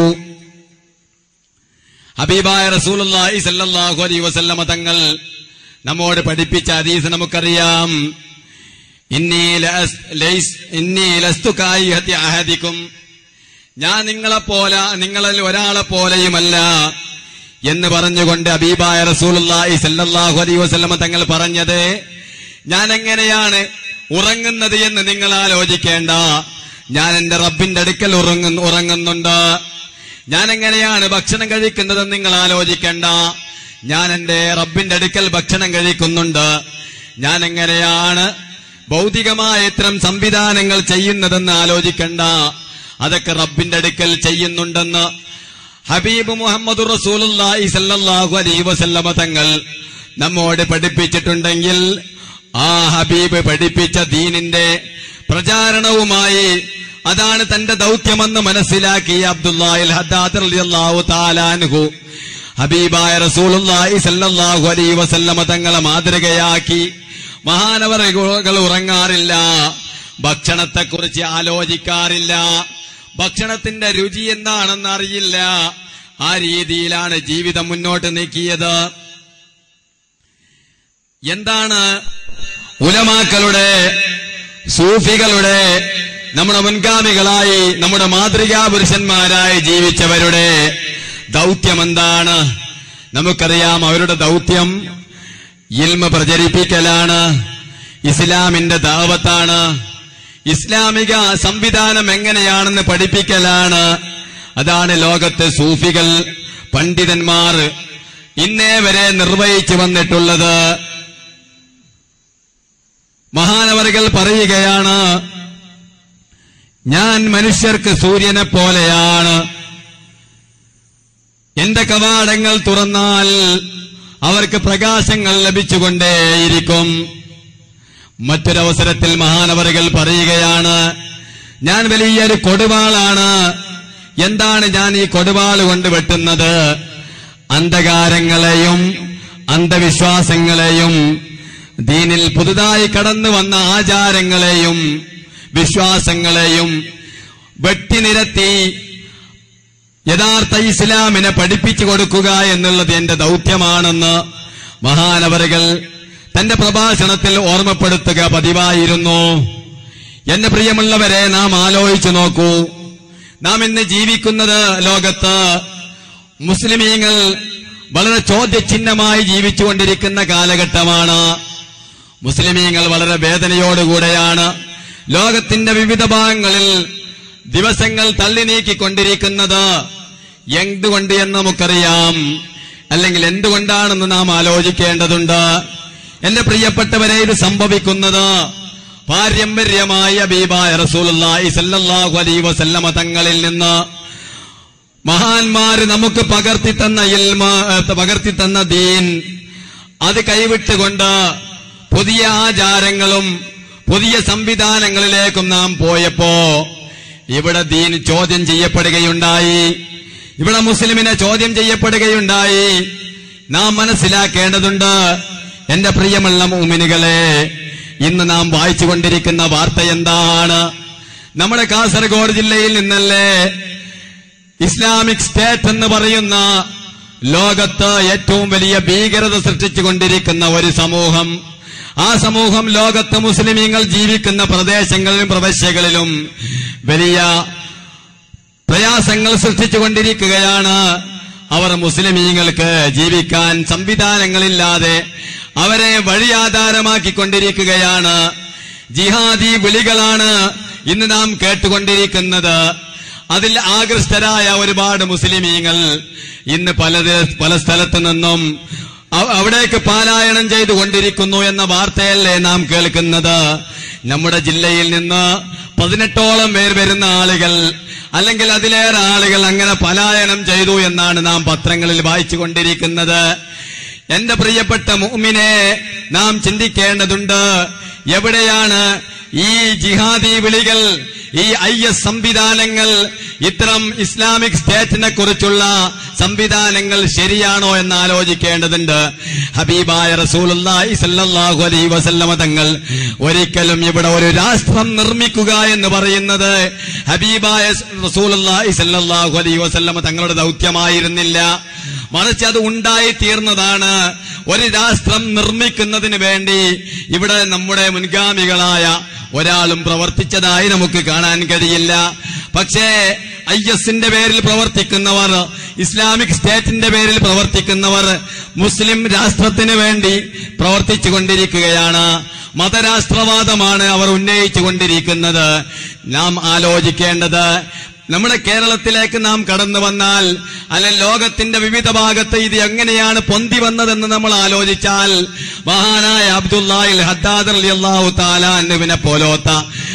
ഹബീബായ റസൂലുള്ളാഹി സ്വല്ലല്ലാഹു അലൈഹി വസല്ലമ തങ്ങൾ നമ്മോട് പഠിപ്പിച്ച ഹദീസ് നമുക്കറിയാം. ഇന്നി ലൈസ് ഇന്നി ലസ്തു കായിഹത്തി അഹദിക്കും, ഞാൻ നിങ്ങളെപ്പോലെ നിങ്ങളിൽ ഒരാളെ പോലെയുമല്ല എന്ന് പറഞ്ഞുകൊണ്ട് ഹബീബായ റസൂലുള്ളാഹി സ്വല്ലല്ലാഹു അലൈഹി വസല്ലമ തങ്ങൾ പറഞ്ഞത്, ഞാൻ എങ്ങനെയാണ് ഉറങ്ങുന്നത് എന്ന് നിങ്ങൾ ആലോചിക്കേണ്ട. ഞാൻ എന്റെ റബ്ബിന്റെ അടുക്കൽ ഉറങ്ങു ഉറങ്ങുന്നുണ്ട്. ഞാൻ എങ്ങനെയാണ് ഭക്ഷണം കഴിക്കുന്നതെന്ന് നിങ്ങൾ ആലോചിക്കേണ്ട. ഞാൻ എന്റെ റബ്ബിന്റെ അടുക്കൽ ഭക്ഷണം കഴിക്കുന്നുണ്ട്. ഞാൻ എങ്ങനെയാണ് ഭൗതികമായ ഇത്തരം സംവിധാനങ്ങൾ ചെയ്യുന്നതെന്ന് ആലോചിക്കേണ്ട. അതൊക്കെ റബ്ബിന്റെ അടുക്കൽ ചെയ്യുന്നുണ്ടെന്ന് ഹബീബ് മുഹമ്മദ് റസൂലുള്ളാഹി സ്വല്ലല്ലാഹു അലൈഹി വസല്ലമ തങ്ങൾ നമ്മോട് പഠിപ്പിച്ചിട്ടുണ്ടെങ്കിൽ ആ ഹബീബ് പഠിപ്പിച്ച ദീനിന്റെ പ്രചാരണവുമായി അതാണ് തന്റെ ദൗത്യമെന്ന് മനസ്സിലാക്കിയ അബ്ദുല്ലാഹിൽ ഹദ്ദാദ് റളിയല്ലാഹു തആല അൻഹു ഹബീബായ റസൂലുള്ളാഹി സ്വല്ലല്ലാഹു അലൈഹി വസല്ലമ തങ്ങളെ മാതൃകയാക്കി. മഹാനവറുകൾ ഉറങ്ങാറില്ല, ഭക്ഷണത്തെക്കുറിച്ച് ആലോചിക്കാറില്ല, ഭക്ഷണത്തിന്റെ രുചി എന്താണെന്ന് അറിയില്ല. ആ രീതിയിലാണ് ജീവിതം മുന്നോട്ട് നീക്കിയത്. എന്താണ് ഉലമാക്കളുടെ, സൂഫികളുടെ, നമ്മുടെ മുൻഗാമികളായി നമ്മുടെ മാതൃകാ പുരുഷന്മാരായി ജീവിച്ചവരുടെ ദൗത്യം എന്താണ്? നമുക്കറിയാം. അവരുടെ ദൗത്യം ഇൽമ പ്രചരിപ്പിക്കലാണ്, ഇസ്ലാമിന്റെ ദഅവത്താണ്, ഇസ്ലാമിക സംവിധാനം എങ്ങനെയാണെന്ന് പഠിപ്പിക്കലാണ്. അതാണ് ലോകത്തെ സൂഫികൾ, പണ്ഡിതന്മാർ ഇന്നേ വരെ നിർവഹിച്ചു വന്നിട്ടുള്ളത്. മഹാനവറുകൾ പറയുകയാണ്, ഞാൻ മനുഷ്യർക്ക് സൂര്യനെ പോലെയാണ്. എന്റെ കവാടങ്ങൾ തുറന്നാൽ അവർക്ക് പ്രകാശങ്ങൾ ലഭിച്ചുകൊണ്ടേയിരിക്കും. മറ്റൊരവസരത്തിൽ മഹാനവറുകൾ പറയുകയാണ്, ഞാൻ വലിയൊരു കൊടുവാളാണ്. എന്താണ് ഞാൻ ഈ കൊടുവാൾ കൊണ്ട് വെട്ടുന്നത്? അന്ധകാരങ്ങളെയും അന്ധവിശ്വാസങ്ങളെയും ദീനിൽ പുതുതായി കടന്നു വന്ന ആചാരങ്ങളെയും വിശ്വാസങ്ങളെയും വെട്ടിനിരത്തി യഥാർത്ഥ ഇസ്ലാമിനെ പഠിപ്പിച്ചു കൊടുക്കുക എന്നുള്ളത് എന്റെ ദൗത്യമാണെന്ന് മഹാനവറുകൾ തന്റെ പ്രഭാഷണത്തിൽ ഓർമ്മപ്പെടുത്തുക പതിവായിരുന്നു. എന്റെ പ്രിയമുള്ളവരെ, നാം ആലോചിച്ചു നോക്കൂ. നാം ഇന്ന് ജീവിക്കുന്നത് ലോകത്ത് മുസ്ലിമീങ്ങൾ വളരെ ചോദ്യചിഹ്നമായി ജീവിച്ചുകൊണ്ടിരിക്കുന്ന കാലഘട്ടമാണ്. മുസ്ലിമീങ്ങൾ വളരെ വേദനയോടുകൂടെയാണ് ലോകത്തിന്റെ വിവിധ ഭാഗങ്ങളിൽ ദിവസങ്ങൾ തള്ളി നീക്കിക്കൊണ്ടിരിക്കുന്നത്. എന്തുകൊണ്ട് എന്ന് നമുക്കറിയാം. അല്ലെങ്കിൽ എന്തുകൊണ്ടാണെന്ന് നാം ആലോചിക്കേണ്ടതുണ്ട്. എന്റെ പ്രിയപ്പെട്ടവരെ, ഇത് സംഭവിക്കുന്നത് പാരമ്പര്യമായ ഹബീബായ റസൂലുള്ളാഹി സ്വല്ലല്ലാഹു അലൈഹി വസല്ലമ തങ്ങളിൽ നിന്ന് മഹാന്മാര് നമുക്ക് പകർത്തി തന്ന ഇൽമ, പകർത്തി തന്ന ദീൻ, അത് കൈവിട്ടുകൊണ്ട് പുതിയ ആചാരങ്ങളും പുതിയ സംവിധാനങ്ങളിലേക്കും നാം പോയപ്പോ ഇവിടെ ദീൻ ചോദ്യം ചെയ്യപ്പെടുകയുണ്ടായി. ഇവിടെ മുസ്ലിമിനെ ചോദ്യം ചെയ്യപ്പെടുകയുണ്ടായി. നാം മനസ്സിലാക്കേണ്ടതുണ്ട്. എന്റെ പ്രിയമുള്ള മുഅ്മിനുകളെ, ഇന്ന് നാം വായിച്ചുകൊണ്ടിരിക്കുന്ന വാർത്ത എന്താണ്? നമ്മുടെ കാസർഗോഡ് ജില്ലയിൽ നിന്നല്ലേ ഇസ്ലാമിക് സ്റ്റേറ്റ് എന്ന് പറയുന്ന ലോകത്ത് ഏറ്റവും വലിയ ഭീകരത സൃഷ്ടിച്ചുകൊണ്ടിരിക്കുന്ന ഒരു സമൂഹം, ആ സമൂഹം ലോകത്ത് മുസ്ലിമീങ്ങൾ ജീവിക്കുന്ന പ്രദേശങ്ങളിലും പ്രവശ്യകളിലും വലിയ പ്രയാസങ്ങൾ സൃഷ്ടിച്ചുകൊണ്ടിരിക്കുകയാണ്. അവർ മുസ്ലിമീങ്ങൾക്ക് ജീവിക്കാൻ സംവിധാനങ്ങളില്ലാതെ അവരെ വഴിയാധാരമാക്കിക്കൊണ്ടിരിക്കുകയാണ്. ജിഹാദി വിളികളാണ് ഇന്ന് നാം കേട്ടുകൊണ്ടിരിക്കുന്നത്. അതിൽ ആകൃഷ്ടരായ ഒരുപാട് മുസ്ലിമീങ്ങൾ ഇന്ന് പല പല സ്ഥലത്തു നിന്നും അവിടേക്ക് പാലായനം ചെയ്തുകൊണ്ടിരിക്കുന്നു എന്ന വാർത്തയല്ലേ നാം കേൾക്കുന്നത്. നമ്മുടെ ജില്ലയിൽ നിന്ന് പതിനെട്ടോളം പേർ വരുന്ന ആളുകൾ, അല്ലെങ്കിൽ അതിലേറെ ആളുകൾ അങ്ങനെ പലായനം ചെയ്തു എന്നാണ് നാം പത്രങ്ങളിൽ വായിച്ചുകൊണ്ടിരിക്കുന്നത്. എന്റെ പ്രിയപ്പെട്ട മുഅ്മിനെ, നാം ചിന്തിക്കേണ്ടതുണ്ട്. എവിടെയാണ് ഈ ജിഹാദി വിളികൾ, ഈ ഐ എസ് സംവിധാനങ്ങൾ, ഇത്തരം ഇസ്ലാമിക് സ്റ്റേറ്റിനെ കുറിച്ചുള്ള സംവിധാനങ്ങൾ ശരിയാണോ എന്ന് ആലോചിക്കേണ്ടതുണ്ട്. ഹബീബായ റസൂലുള്ളാഹി സ്വല്ലല്ലാഹു അലൈഹി വസല്ലമ തങ്ങൾ ഒരിക്കലും ഇവിടെ ഒരു രാഷ്ട്രം നിർമ്മിക്കുക എന്ന് പറയുന്നത് ഹബീബായ റസൂലുള്ളാഹി സ്വല്ലല്ലാഹു അലൈഹി വസല്ലമ തങ്ങളുടെ ദൗത്യമായിരുന്നില്ല. മറിച്ച് അത് ഉണ്ടായി തീർന്നതാണ്. ഒരു രാഷ്ട്രം നിർമ്മിക്കുന്നതിന് വേണ്ടി ഇവിടെ നമ്മുടെ മുൻഗാമികളായ ഒരാളും പ്രവർത്തിച്ചതായി നമുക്ക് കാണാൻ കഴിയില്ല. പക്ഷേ ഐ എസിന്റെ പേരിൽ പ്രവർത്തിക്കുന്നവർ, ഇസ്ലാമിക് സ്റ്റേറ്റിന്റെ പേരിൽ പ്രവർത്തിക്കുന്നവർ മുസ്ലിം രാഷ്ട്രത്തിന് വേണ്ടി പ്രവർത്തിച്ചു കൊണ്ടിരിക്കുകയാണ്. മതരാഷ്ട്രവാദമാണ് അവർ ഉന്നയിച്ചു കൊണ്ടിരിക്കുന്നത്. നാം ആലോചിക്കേണ്ടത്, നമ്മുടെ കേരളത്തിലേക്ക് നാം കടന്നു വന്നാൽ, അല്ലെ ലോകത്തിന്റെ വിവിധ ഭാഗത്ത് ഇത് എങ്ങനെയാണ് പൊന്തി വന്നതെന്ന് നമ്മൾ ആലോചിച്ചാൽ, മഹാനായ അബ്ദുല്ലാഹിൽ ഹദ്ദാദ് റളിയല്ലാഹു തആല അൻഹുവിനെ പോലോത്ത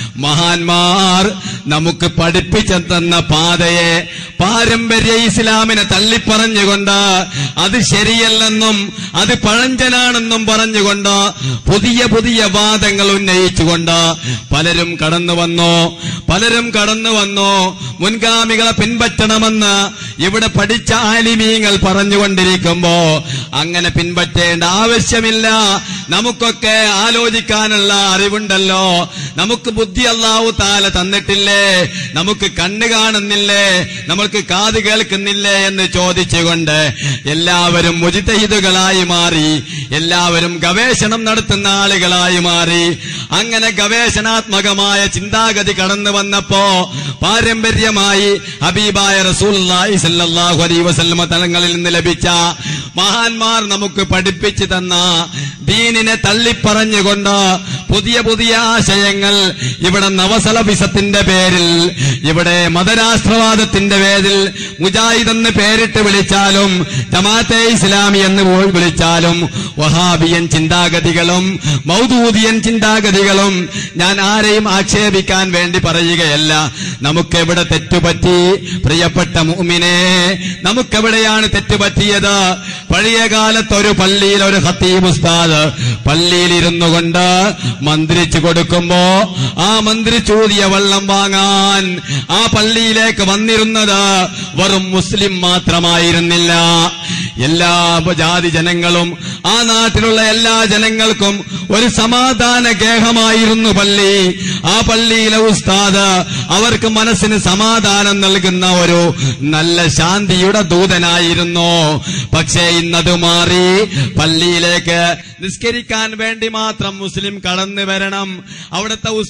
മഹാന്മാർ നമുക്ക് പഠിപ്പിച്ചു തന്ന പാതയെ, പാരമ്പര്യ ഇസ്ലാമിനെ തള്ളിപ്പറഞ്ഞുകൊണ്ട് അത് ശരിയല്ലെന്നും അത് പഴഞ്ചനാണെന്നും പറഞ്ഞുകൊണ്ട് പുതിയ പുതിയ വാദങ്ങൾ ഉന്നയിച്ചുകൊണ്ട് പലരും കടന്നു വന്നു പലരും കടന്നു വന്നു മുൻഗാമികളെ പിൻപറ്റണമെന്ന് ഇവിടെ പഠിച്ച ആലിമീങ്ങൾ പറഞ്ഞുകൊണ്ടിരിക്കുമ്പോ അങ്ങനെ പിൻപറ്റേണ്ട ആവശ്യമില്ല. നമുക്കൊക്കെ ആലോചിക്കാനുള്ള അറിവുണ്ടല്ലോ, നമുക്ക് ബുദ്ധി അല്ലാഹു തആല തന്നിട്ടില്ലേ, നമുക്ക് കണ്ണ് കാണുന്നില്ലേ, നമ്മൾക്ക് കാത് കേൾക്കുന്നില്ലേ എന്ന് ചോദിച്ചുകൊണ്ട് എല്ലാവരും മുജ്തഹിദുകളായി മാറി, എല്ലാവരും ഗവേഷണം നടത്തുന്ന ആളുകളായി മാറി. അങ്ങനെ ഗവേഷണാത്മകമായ ചിന്താഗതി കടന്നു വന്നപ്പോ പാരമ്പര്യമായി ഹബീബായ റസൂലുള്ളാഹി സ്വല്ലല്ലാഹു അലൈഹി വസല്ലമ തങ്ങളിൽ നിന്ന് ലഭിച്ച മഹാന്മാർ നമുക്ക് പഠിപ്പിച്ചു തന്ന ദീനിനെ തള്ളിപ്പറഞ്ഞുകൊണ്ട് പുതിയ പുതിയ ആശയങ്ങൾ ഇവിടെ നവസലഫിസത്തിന്റെ പേരിൽ, ഇവിടെ മതരാഷ്ട്രവാദത്തിന്റെ പേരിൽ മുജാഹിദ് എന്ന് പേരിട്ട് വിളിച്ചാലും ജമാഅത്തെ ഇസ്ലാമി എന്ന് വിളിച്ചാലും വഹാബിയൻ ചിന്താഗതികളും മൗദൂദിയൻ ചിന്താഗതികളും, ഞാൻ ആരെയും ആക്ഷേപിക്കാൻ വേണ്ടി പറയുകയല്ല. നമുക്കെവിടെ തെറ്റുപറ്റി പ്രിയപ്പെട്ട മുഅ്മിനേ? നമുക്കെവിടെയാണ് തെറ്റുപറ്റിയത്? പഴയ കാലത്ത് ഒരു പള്ളിയിൽ ഒരു ഖത്തീബ് ഉസ്താദ് പള്ളിയിൽ ഇരുന്നു കൊണ്ട് മന്ത്രിച്ചു കൊടുക്കുമ്പോ ആ മന്ത്രി ചൂതിയ വെള്ളം വാങ്ങാൻ ആ പള്ളിയിലേക്ക് വന്നിരുന്നത് വെറും മുസ്ലിം മാത്രമായിരുന്നില്ല. എല്ലാ ജാതി ജനങ്ങളും, ആ നാട്ടിലുള്ള എല്ലാ ജനങ്ങൾക്കും ഒരു സമാധാന ഗേഹമായിരുന്നു പള്ളി. ആ പള്ളിയിലെ ഉസ്താദ് അവർക്ക് മനസ്സിന് സമാധാനം നൽകുന്ന ഒരു നല്ല ശാന്തിയുടെ ദൂതനായിരുന്നു. പക്ഷേ ഇന്നത് മാറി. പള്ളിയിലേക്ക് നിസ്കരിക്കാൻ വേണ്ടി മാത്രം മുസ്ലിം കടന്നു വരണം, അവിടുത്തെ ഉസ്താദിന്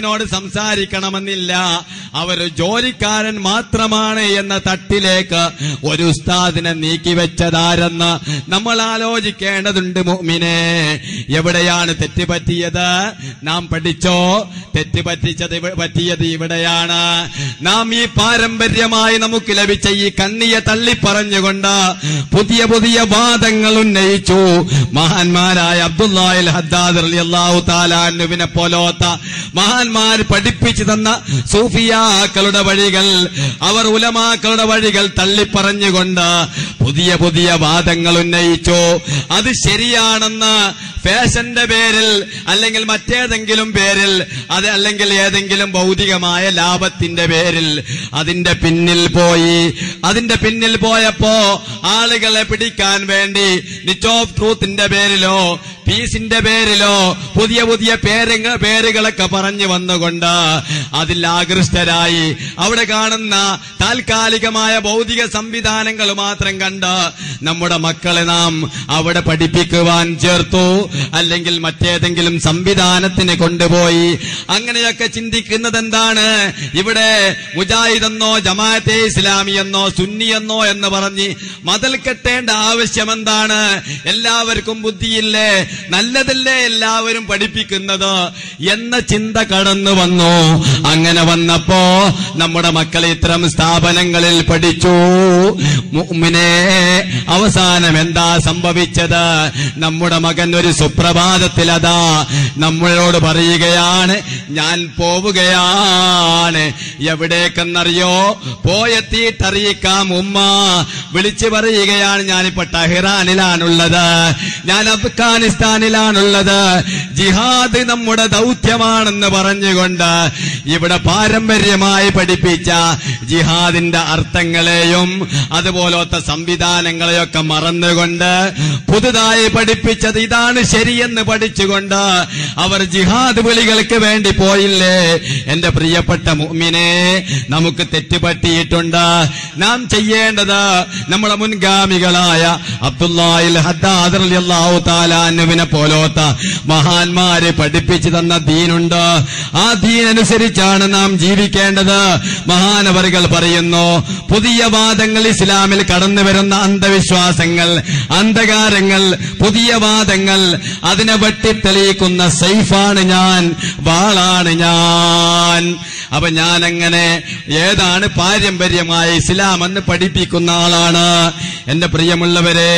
എന്നോട് സംസാരിക്കണമെന്നില്ല, അവർ ജോലിക്കാരൻ മാത്രമാണ് എന്ന തട്ടിലേക്ക് ഒരു ഉസ്താദിനെ നീക്കിവെച്ചതാരെന്ന് നമ്മൾ ആലോചിക്കേണ്ടതുണ്ട്. മുഅ്മിനേ, എവിടെയാണ് തെറ്റ് പറ്റിയത്? നാം പഠിച്ചോ? തെറ്റ് പറ്റിച്ചത് പറ്റിയത് ഇവിടെയാണ്. നാം ഈ പാരമ്പര്യമായി നമുക്ക് ലഭിച്ച ഈ കണ്ണിയെ തള്ളിപ്പറഞ്ഞുകൊണ്ട് പുതിയ പുതിയ വാദങ്ങൾ ഉന്നയിച്ചു. മഹാന്മാരായ അബ്ദുല്ലാഹിൽ ഹദ്ദാദ് റളിയല്ലാഹു തആല അൻഹുവിനെ പോലോത്ത മഹാന്മാർ പഠിപ്പിച്ചു തന്ന സൂഫിയാക്കളുടെ വഴികൾ, അവർ ഉലമാക്കളുടെ വഴികൾ തള്ളിപ്പറഞ്ഞുകൊണ്ട് പുതിയ പുതിയ വാദങ്ങൾ ഉന്നയിച്ചു. അത് ശരിയാണെന്ന് ഫാഷന്റെ പേരിൽ അല്ലെങ്കിൽ മറ്റേതെങ്കിലും പേരിൽ, അത് അല്ലെങ്കിൽ ഏതെങ്കിലും ഭൗതികമായ ലാഭത്തിന്റെ പേരിൽ അതിന്റെ പിന്നിൽ പോയി. അതിന്റെ പിന്നിൽ പോയപ്പോ ആളുകളെ പിടിക്കാൻ വേണ്ടി നിച്ച് ഓഫ് ട്രൂത്തിന്റെ പേരിലോ പീസിന്റെ പേരിലോ പുതിയ പുതിയ പേരുകൾ പേരുകളൊക്കെ പറഞ്ഞു വന്നുകൊണ്ട് അതിൽ ആകൃഷ്ടരായി അവിടെ കാണുന്ന താൽക്കാലികമായ ഭൗതിക സംവിധാനങ്ങൾ മാത്രം കണ്ട് നമ്മുടെ മക്കളെ നാം അവിടെ പഠിപ്പിക്കുവാൻ ചേർത്തു, അല്ലെങ്കിൽ മറ്റേതെങ്കിലും സംവിധാനത്തിന് കൊണ്ടുപോയി. അങ്ങനെയൊക്കെ ചിന്തിക്കുന്നത് എന്താണ്? ഇവിടെ മുജാഹിദെന്നോ ജമാഅത്തെ ഇസ്ലാമി എന്നോ സുന്നിയെന്നോ എന്ന് പറഞ്ഞ് മതിൽ കെട്ടേണ്ട ആവശ്യം എന്താണ്? എല്ലാവർക്കും ബുദ്ധിയില്ലേ? നല്ലതല്ലേ എല്ലാവരും പഠിപ്പിക്കുന്നത് എന്ന ചിന്ത കടന്നു വന്നു. അങ്ങനെ വന്നപ്പോ നമ്മുടെ മക്കൾ ഇത്തരം സ്ഥാപനങ്ങളിൽ പഠിച്ചു. മുഅ്മിനേ, അവസാനം എന്താ സംഭവിച്ചത്? നമ്മുടെ മകൻ ഒരു സുപ്രഭാതത്തിൽ അതാ നമ്മളോട് പറയുകയാണ്, ഞാൻ പോവുകയാണ്. എവിടേക്കെന്നറിയോ? പോയെത്തിയിട്ടറിയിക്കാം ഉമ്മ. വിളിച്ചു പറയുകയാണ്, ഞാനിപ്പോ ടെഹ്റാനിലാണുള്ളത്, ഞാൻ അഫ്ഗാനിസ്ഥാനിലാണുള്ളത്, ജിഹാദ് നമ്മുടെ ദൗത്യമാണെന്ന് പറഞ്ഞുകൊണ്ട് ഇവിടെ പാരമ്പര്യമായി പഠിപ്പിച്ച ജിഹാദിന്റെ അർത്ഥങ്ങളെയും അതുപോലത്തെ സംവിധാനങ്ങളെയൊക്കെ മറന്നുകൊണ്ട് പുതുതായി പഠിപ്പിച്ചത് ഇതാണ് ശരിയെന്ന് പഠിച്ചുകൊണ്ട് അവർ ജിഹാദ് വിളികൾക്ക് വേണ്ടി പോയില്ലേ? എന്റെ പ്രിയപ്പെട്ട മുഅ്മിനേ, നമുക്ക് തെറ്റുപറ്റിയിട്ടുണ്ട്. നാം ചെയ്യേണ്ടത് നമ്മുടെ മുൻഗാമികളായ അബ്ദുല്ലാഹിൽ ഹദ്ദാദ് റളിയല്ലാഹു തആല അൻഹുവിനെ പോലോത്ത മഹാന്മാരെ പഠിപ്പിച്ചു തന്ന ദീനുണ്ട്. ആ ദീൻ അനുസരിച്ചാണ് നാം ജീവിക്കേണ്ടത്. മഹാനവറുകൾ പറയുന്നു, പുതിയ വാദങ്ങൾ ഇസ്ലാമിൽ കടന്നു വരുന്ന അന്ധവിശ്വാസങ്ങൾ, അന്ധകാരങ്ങൾ, പുതിയ വാദങ്ങൾ, അതിനെ വെട്ടിത്തെളിയിക്കുന്ന സൈഫാണ് ഞാൻ, വാളാണ് ഞാൻ. അപ്പൊ ഞാൻ അങ്ങനെ ഏതാണ് പാരമ്പര്യമായ ഇസ്ലാം എന്ന് പഠിപ്പിക്കുന്ന ആളാണ്. എന്റെ പ്രിയമുള്ളവരെ,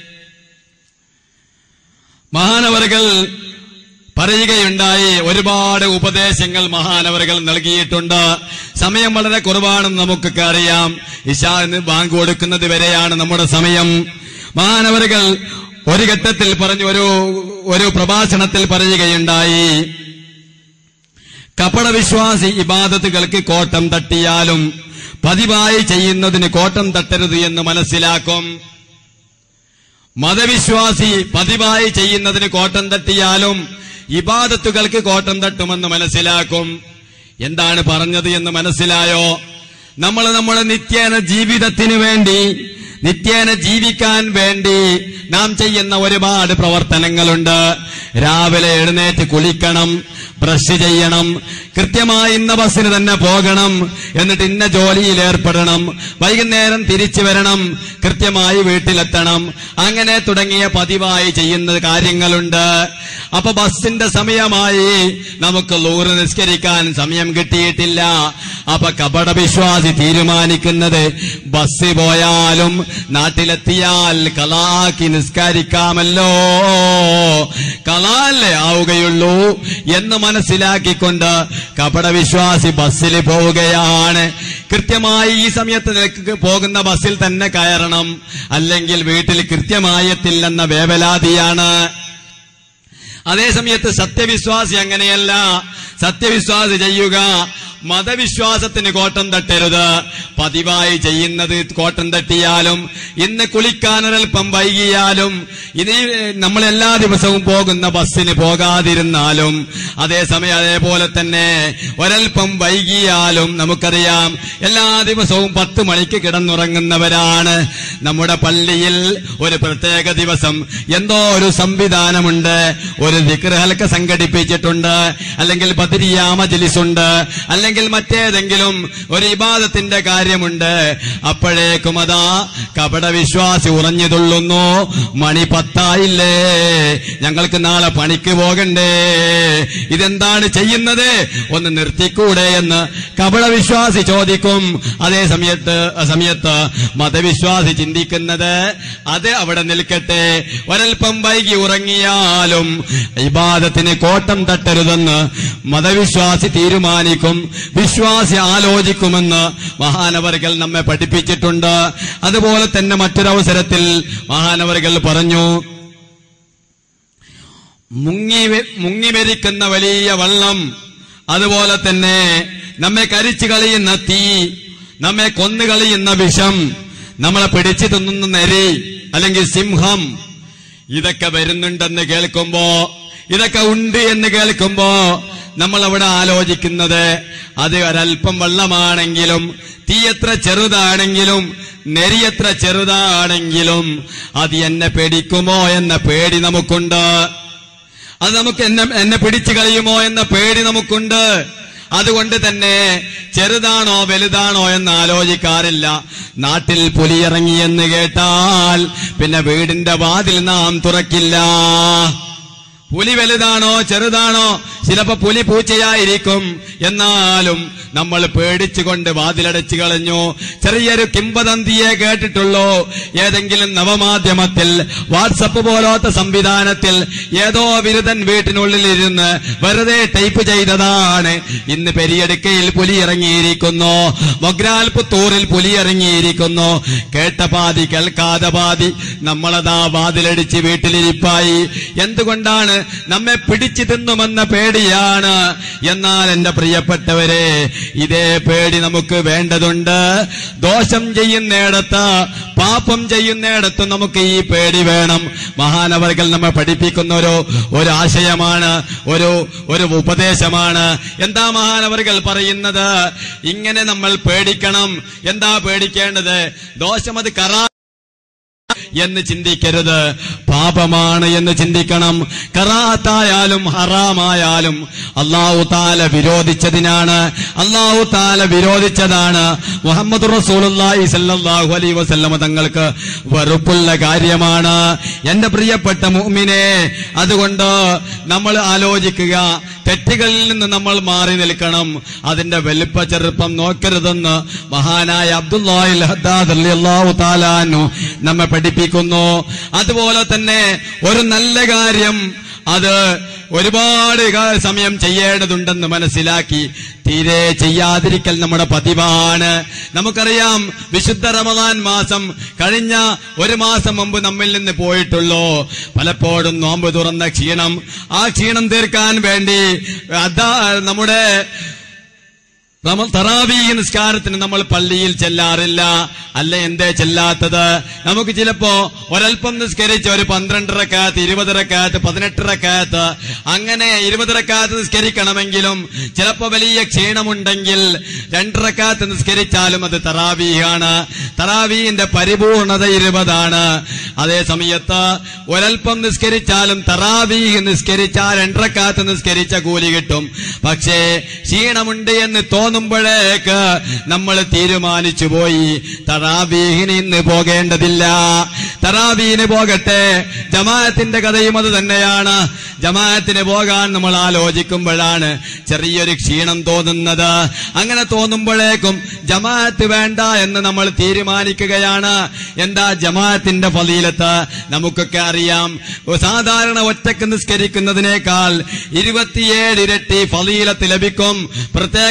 മഹാനവറുകൾ പറയുകയുണ്ടായി, ഒരുപാട് ഉപദേശങ്ങൾ മഹാനവറുകൾ നൽകിയിട്ടുണ്ട്. സമയം വളരെ കുറവാണെന്ന് നമുക്കൊക്കെ അറിയാം. ഇശാന് ബാങ്ക് കൊടുക്കുന്നത് വരെയാണ് നമ്മുടെ സമയം. മഹാനവറുകൾ ഒരു ഘട്ടത്തിൽ പറഞ്ഞു, ഒരു ഒരു പ്രഭാഷണത്തിൽ പറയുകയുണ്ടായി, കപടവിശ്വാസി ഇബാദത്തുകൾക്ക് കോട്ടം തട്ടിയാലും പതിവായി ചെയ്യുന്നതിന് കോട്ടം തട്ടരുത് എന്ന് മനസ്സിലാക്കും. മതവിശ്വാസി പതിവായി ചെയ്യുന്നതിന് കോട്ടം തട്ടിയാലും ഇബാദത്തുകൾക്ക് കോട്ടം തട്ടുമെന്ന് മനസ്സിലാക്കും. എന്താണ് പറഞ്ഞത് എന്ന് മനസ്സിലായോ? നമ്മൾ നമ്മുടെ നിത്യേന ജീവിതത്തിന് വേണ്ടി, നിത്യേന ജീവിക്കാൻ വേണ്ടി നാം ചെയ്യുന്ന ഒരുപാട് പ്രവർത്തനങ്ങളുണ്ട്. രാവിലെ എഴുന്നേറ്റ് കുളിക്കണം, ബ്രഷ് ചെയ്യണം, കൃത്യമായി ഇന്ന ബസ്സിന് തന്നെ പോകണം, എന്നിട്ട് ഇന്ന ജോലിയിൽ ഏർപ്പെടണം, വൈകുന്നേരം തിരിച്ചു വരണം, കൃത്യമായി വീട്ടിലെത്തണം, അങ്ങനെ തുടങ്ങിയ പതിവായി ചെയ്യുന്ന കാര്യങ്ങളുണ്ട്. അപ്പൊ ബസ്സിന്റെ സമയമായി, നമുക്ക് ലൂറ് നിസ്കരിക്കാൻ സമയം കിട്ടിയിട്ടില്ല. അപ്പൊ കപടവിശ്വാസി തീരുമാനിക്കുന്നത് ബസ് പോയാലും നാട്ടിലെത്തിയാൽ കളാക്കി നിസ്കരിക്കാമല്ലോ, കളാല്ലേ ആവുകയുള്ളൂ എന്ന് മനസ്സിലാക്കിക്കൊണ്ട് കപടവിശ്വാസി ബസ്സിൽ പോവുകയാണ്. കൃത്യമായി ഈ സമയത്ത് പോകുന്ന ബസ്സിൽ തന്നെ കയറണം, അല്ലെങ്കിൽ വീട്ടിൽ കൃത്യമായി എത്തില്ലെന്ന വേവലാതിയാണ്. അതേസമയത്ത് സത്യവിശ്വാസി അങ്ങനെയല്ല. സത്യവിശ്വാസി ചെയ്യുക, മതവിശ്വാസത്തിന് കോട്ടം തട്ടരുത്. പതിവായി ചെയ്യുന്നത് കോട്ടം തട്ടിയാലും ഇന്ന് കുളിക്കാനൊരൽപ്പം വൈകിയാലും ഇനി നമ്മൾ എല്ലാ ദിവസവും പോകുന്ന ബസ്സിന് പോകാതിരുന്നാലും അതേസമയം അതേപോലെ തന്നെ ഒരൽപ്പം വൈകിയാലും നമുക്കറിയാം എല്ലാ ദിവസവും പത്ത് മണിക്ക് കിടന്നുറങ്ങുന്നവരാണ്. നമ്മുടെ പള്ളിയിൽ ഒരു പ്രത്യേക ദിവസം എന്തോ ഒരു സംവിധാനമുണ്ട്, ഒരു ദിക്ർ ഹൽക്ക സംഘടിപ്പിച്ചിട്ടുണ്ട്, അല്ലെങ്കിൽ ബദരിയ മജ്ലിസ് ഉണ്ട്, അല്ലെങ്കിൽ മറ്റേതെങ്കിലും ഒരു ഇബാദത്തിന്റെ കാര്യമുണ്ട്. അപ്പോഴേക്കും അതാ കപട വിശ്വാസി ഉറഞ്ഞു തുള്ളുന്നു, മണി പത്തായില്ലേ, ഞങ്ങൾക്ക് നാളെ പണിക്ക് പോകണ്ടേ, ഇതെന്താണ് ചെയ്യുന്നത്, ഒന്ന് നിർത്തിക്കൂടെ എന്ന് കപട വിശ്വാസി ചോദിക്കും. അതേ സമയത്ത് സമയത്ത് മതവിശ്വാസി ചിന്തിക്കുന്നത് അത് അവിടെ നിൽക്കട്ടെ, ഒരൽപ്പം വൈകി ഉറങ്ങിയാലും ഇബാദത്തിന് കോട്ടം തട്ടരുതെന്ന് മതവിശ്വാസി തീരുമാനിക്കും, വിശ്വാസി ആലോചിക്കുമെന്ന് മഹാനവറുകൾ നമ്മെ പഠിപ്പിച്ചിട്ടുണ്ട്. അതുപോലെ തന്നെ മറ്റൊരവസരത്തിൽ മഹാനവറുകൾ പറഞ്ഞു, മുങ്ങി മുങ്ങിമരിക്കുന്ന വലിയ വെള്ളം, അതുപോലെ തന്നെ നമ്മെ കരിച്ചു കളയുന്ന തീ, നമ്മെ കൊന്നുകളയുന്ന വിഷം, നമ്മളെ പിടിച്ചു തിന്നുന്ന നരി അല്ലെങ്കിൽ സിംഹം, ഇതൊക്കെ വരുന്നുണ്ടെന്ന് കേൾക്കുമ്പോ, ഇതൊക്കെ ഉണ്ട് എന്ന് കേൾക്കുമ്പോ നമ്മൾ അവിടെ ആലോചിക്കുന്നത് അത് ഒരൽപ്പം വെള്ളമാണെങ്കിലും തീ എത്ര ചെറുതാണെങ്കിലും നെരി എത്ര ചെറുതാണെങ്കിലും അത് എന്നെ പേടിക്കുമോ എന്ന പേടി നമുക്കുണ്ട്. അത് നമുക്ക് എന്നെ എന്നെ പിടിച്ചു കളയുമോ എന്ന പേടി നമുക്കുണ്ട്. അതുകൊണ്ട് തന്നെ ചെറുതാണോ വലുതാണോ എന്ന് ആലോചിക്കാറില്ല. നാട്ടിൽ പുലിയിറങ്ങിയെന്ന് കേട്ടാൽ പിന്നെ വീടിന്റെ വാതിൽ നാം തുറക്കില്ല. പുലി വലുതാണോ ചെറുതാണോ, ചിലപ്പോ പുലി പൂച്ചയായിരിക്കും, എന്നാലും നമ്മൾ പേടിച്ചുകൊണ്ട് വാതിലടച്ചു കളഞ്ഞു. ചെറിയൊരു കിംവദന്തിയെ കേട്ടിട്ടുള്ളൂ, ഏതെങ്കിലും നവമാധ്യമത്തിൽ വാട്സപ്പ് പോലത്തെ സംവിധാനത്തിൽ ഏതോ ബിരുദൻ വീട്ടിനുള്ളിലിരുന്ന് വെറുതെ ടൈപ്പ് ചെയ്തതാണ്. ഇന്ന് പെരിയടുക്കയിൽ പുലി ഇറങ്ങിയിരിക്കുന്നു, മൊഗ്രാൽ പുത്തൂറിൽ പുലി ഇറങ്ങിയിരിക്കുന്നു. കേട്ട പാതി കേൾക്കാതെ പാതി നമ്മളതാ വാതിലടിച്ച് വീട്ടിലിരിപ്പായി. എന്തുകൊണ്ടാണ്? നമ്മെ പിടിച്ചു തിന്നുമെന്ന പേടിയാണ്. എന്നാൽ എന്റെ പ്രിയപ്പെട്ടവരെ, ഇതേ പേടി നമുക്ക് വേണ്ടതുണ്ട്. ദോഷം ചെയ്യുന്നിടത്ത്, പാപം ചെയ്യുന്നിടത്ത് നമുക്ക് ഈ പേടി വേണം. മഹാനവറുകൾ നമ്മെ പഠിപ്പിക്കുന്ന ഒരു ഒരു ആശയമാണ്, ഒരു ഒരു ഉപദേശമാണ്. എന്താ മഹാനവറുകൾ പറയുന്നത്? ഇങ്ങനെ നമ്മൾ പേടിക്കണം. എന്താ പേടിക്കേണ്ടത്? ദോഷം അത് കറാ എന്ന് ചിന്തിക്കരുത്, പാപമാണ് എന്ന് ചിന്തിക്കണം. കറാത്തായാലും ഹറാമായാലും അല്ലാഹു തആല വിരോധിച്ചതിനാണ്, അല്ലാഹു തആല വിരോധിച്ചതാണ്. മുഹമ്മദ് റസൂലുള്ളാഹി സ്വല്ലല്ലാഹു അലൈഹി വസല്ലം തങ്ങൾക്ക് വെറുപ്പുള്ള കാര്യമാണ് എന്റെ പ്രിയപ്പെട്ട മുഅ്മിനേ. അതുകൊണ്ട് നമ്മൾ ആലോചിക്കുക, തെറ്റുകളിൽ നിന്ന് നമ്മൾ മാറി നിൽക്കണം, അതിന്റെ വലിപ്പ ചെറുപ്പം നോക്കരുതെന്ന് മഹാനായ അബ്ദുല്ലാഹിൽ ഹദ്ദാദ് റളിയല്ലാഹു തആല അൻഹു നമ്മെ പഠിപ്പിക്കുന്നു. അതുപോലെ തന്നെ ഒരു നല്ല കാര്യം അത് ഒരുപാട് സമയം ചെയ്യേണ്ടതുണ്ടെന്ന് മനസ്സിലാക്കി തീരെ ചെയ്യാതിരിക്കൽ നമ്മുടെ പതിവാണ്. നമുക്കറിയാം, വിശുദ്ധ റമദാൻ മാസം കഴിഞ്ഞ ഒരു മാസം മുമ്പ് നമ്മിൽ നിന്ന് പോയിട്ടുള്ളൂ. പലപ്പോഴും നോമ്പ് തുറന്ന ക്ഷീണം, ആ ക്ഷീണം തീർക്കാൻ വേണ്ടി അതാ നമ്മുടെ തറാവീഹ് നിസ്കാരത്തിന് നമ്മൾ പള്ളിയിൽ ചെല്ലാറില്ല. അല്ല, എന്തേ ചെല്ലാത്തത്? നമുക്ക് ചിലപ്പോ ഒരൽപ്പം നിസ്കരിച്ച് ഒരു പന്ത്രണ്ട് റക്അത്ത്, ഇരുപത് റക്അത്ത്, പതിനെട്ട് റക്അത്ത്, അങ്ങനെ ഇരുപത് റക്അത്ത് നിസ്കരിക്കണമെങ്കിലും ചിലപ്പോ വലിയ ക്ഷീണമുണ്ടെങ്കിൽ രണ്ട് റക്അത്ത് നിസ്കരിച്ചാലും അത് തറാവീഹാണ്. തറാവീഹിന്റെ പരിപൂർണത ഇരുപതാണ്. അതേ സമയത്ത് ഒരൽപ്പം നിസ്കരിച്ചാലും തറാവീഹ് നിസ്കരിച്ചാൽ രണ്ട് റക്അത്ത് നിസ്കരിച്ച കൂലി കിട്ടും. പക്ഷേ ക്ഷീണമുണ്ട് എന്ന് തോന്നുമ്പോഴേക്ക് നമ്മൾ തീരുമാനിച്ചു പോയി, തറാവീഹിന് ഇന്ന് പോകേണ്ടതില്ല, തറാവീഹിന് പോകട്ടെ. ജമാഅത്തിന്റെ കഥയും അത് തന്നെയാണ്. ജമാഅത്തിന് പോകാൻ നമ്മൾ ആലോചിക്കുമ്പോഴാണ് ചെറിയൊരു ക്ഷീണം തോന്നുന്നത്. അങ്ങനെ തോന്നുമ്പോഴേക്കും ജമാഅത്ത് വേണ്ട എന്ന് നമ്മൾ തീരുമാനിക്കുകയാണ്. എന്താ ജമാഅത്തിന്റെ ഫളീലത്ത്? നമുക്കൊക്കെ അറിയാം, സാധാരണ ഒറ്റക്ക് നിസ്കരിക്കുന്നതിനേക്കാൾ ഇരുപത്തിയേഴ് ഇരട്ടി ഫളീലത്ത് ലഭിക്കും, പ്രത്യേകത ലഭിക്കും.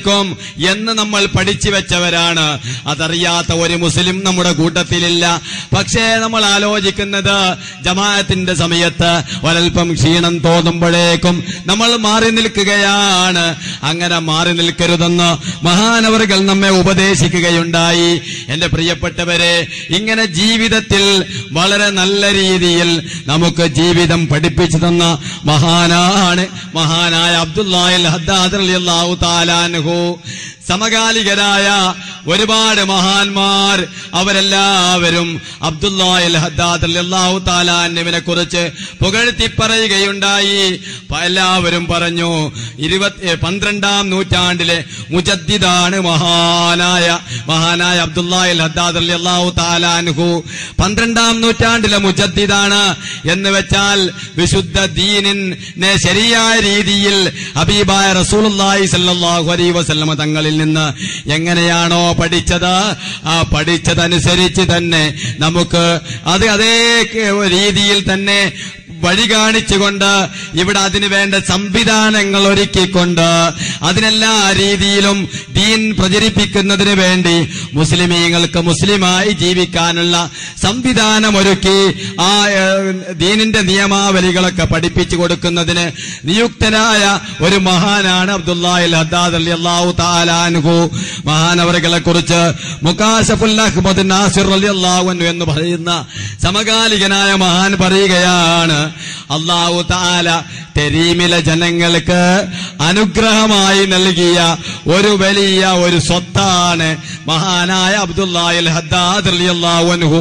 സംഭവിക്കും എന്ന് നമ്മൾ പഠിച്ചു വെച്ചവരാണ്. അതറിയാത്ത ഒരു മുസ്ലിം നമ്മുടെ കൂട്ടത്തിലില്ല. പക്ഷേ നമ്മൾ ആലോചിക്കുന്നത് ജമാഅത്തിന്റെ സമയത്ത് ഒരൽപ്പം ക്ഷീണം തോന്നുമ്പോഴേക്കും നമ്മൾ മാറി നിൽക്കുകയാണ്. അങ്ങനെ മാറി നിൽക്കരുതെന്ന് മഹാനവറുകൾ നമ്മെ ഉപദേശിക്കുകയുണ്ടായി. എന്റെ പ്രിയപ്പെട്ടവരെ, ഇങ്ങനെ ജീവിതത്തിൽ വളരെ നല്ല രീതിയിൽ നമുക്ക് ജീവിതം പഠിപ്പിച്ചു തന്ന മഹാനാണ് മഹാനായ അബ്ദുല്ലാഹിൽ ഹദ്ദാദ് റളിയല്ലാഹു തആല അൻഹു. സമകാലികരായ ഒരുപാട് മഹാന്മാർ അവരെല്ലാവരും അബ്ദുല്ലാഹിൽ ഹദ്ദാദ് റളിയല്ലാഹു തആല അൻഹുവിനെ കുറിച്ച് പുകഴ്ത്തി പറയുകയുണ്ടായി. എല്ലാവരും പറഞ്ഞു, ഇരുപത്തി പന്ത്രണ്ടാം നൂറ്റാണ്ടിലെ മുജദ്ദിദാണ് മഹാനായ മഹാനായ അബ്ദുല്ലാഹിൽ ഹദ്ദാദ് റളിയല്ലാഹു തആല അൻഹു. പന്ത്രണ്ടാം നൂറ്റാണ്ടിലെ മുജദ്ദിദാണ് എന്ന് വെച്ചാൽ വിശുദ്ധ ദീനിനെ ശരിയായ രീതിയിൽ ഹബീബായ റസൂലുള്ളാഹി സ്വല്ലല്ലാഹു അലൈഹി വസല്ലമ തങ്ങളിൽ നിന്ന് എങ്ങനെയാണോ പഠിച്ചത്, ആ പഠിച്ചതനുസരിച്ച് തന്നെ നമുക്ക് അത് അതേ രീതിയിൽ തന്നെ വഴി കാണിച്ചുകൊണ്ട് ഇവിടെ അതിനു വേണ്ട സംവിധാനങ്ങൾ ഒരുക്കിക്കൊണ്ട് അതിനെല്ലാ രീതിയിലും ദീൻ പ്രചരിപ്പിക്കുന്നതിന് വേണ്ടി മുസ്ലിമീങ്ങൾക്ക് മുസ്ലിമായി ജീവിക്കാനുള്ള സംവിധാനം ഒരുക്കി ആ ദീനിന്റെ നിയമാവലികളൊക്കെ പഠിപ്പിച്ചു കൊടുക്കുന്നതിന് നിയുക്തനായ ഒരു മഹാനാണ് അബ്ദുല്ലാഹിൽ ഹദ്ദാദ് റളിയല്ലാഹു തആല അൻഹു. മഹാനവറുകളെ കുറിച്ച് മുകാശഫുൽ അഹ്മദ് നാസിർ റളിയല്ലാഹു അൻഹു എന്ന് പറയുന്ന സമകാലികനായ മഹാൻ പറയുകയാണ്, അല്ലാഹു തആല തെരീമിലെ ജനങ്ങൾക്ക് അനുഗ്രഹമായി നൽകിയ ഒരു വലിയ ഒരു സ്വത്താണ് മഹാനായ അബ്ദുല്ലാഹിൽ ഹദ്ദാദ് റളിയല്ലാഹു അൻഹു.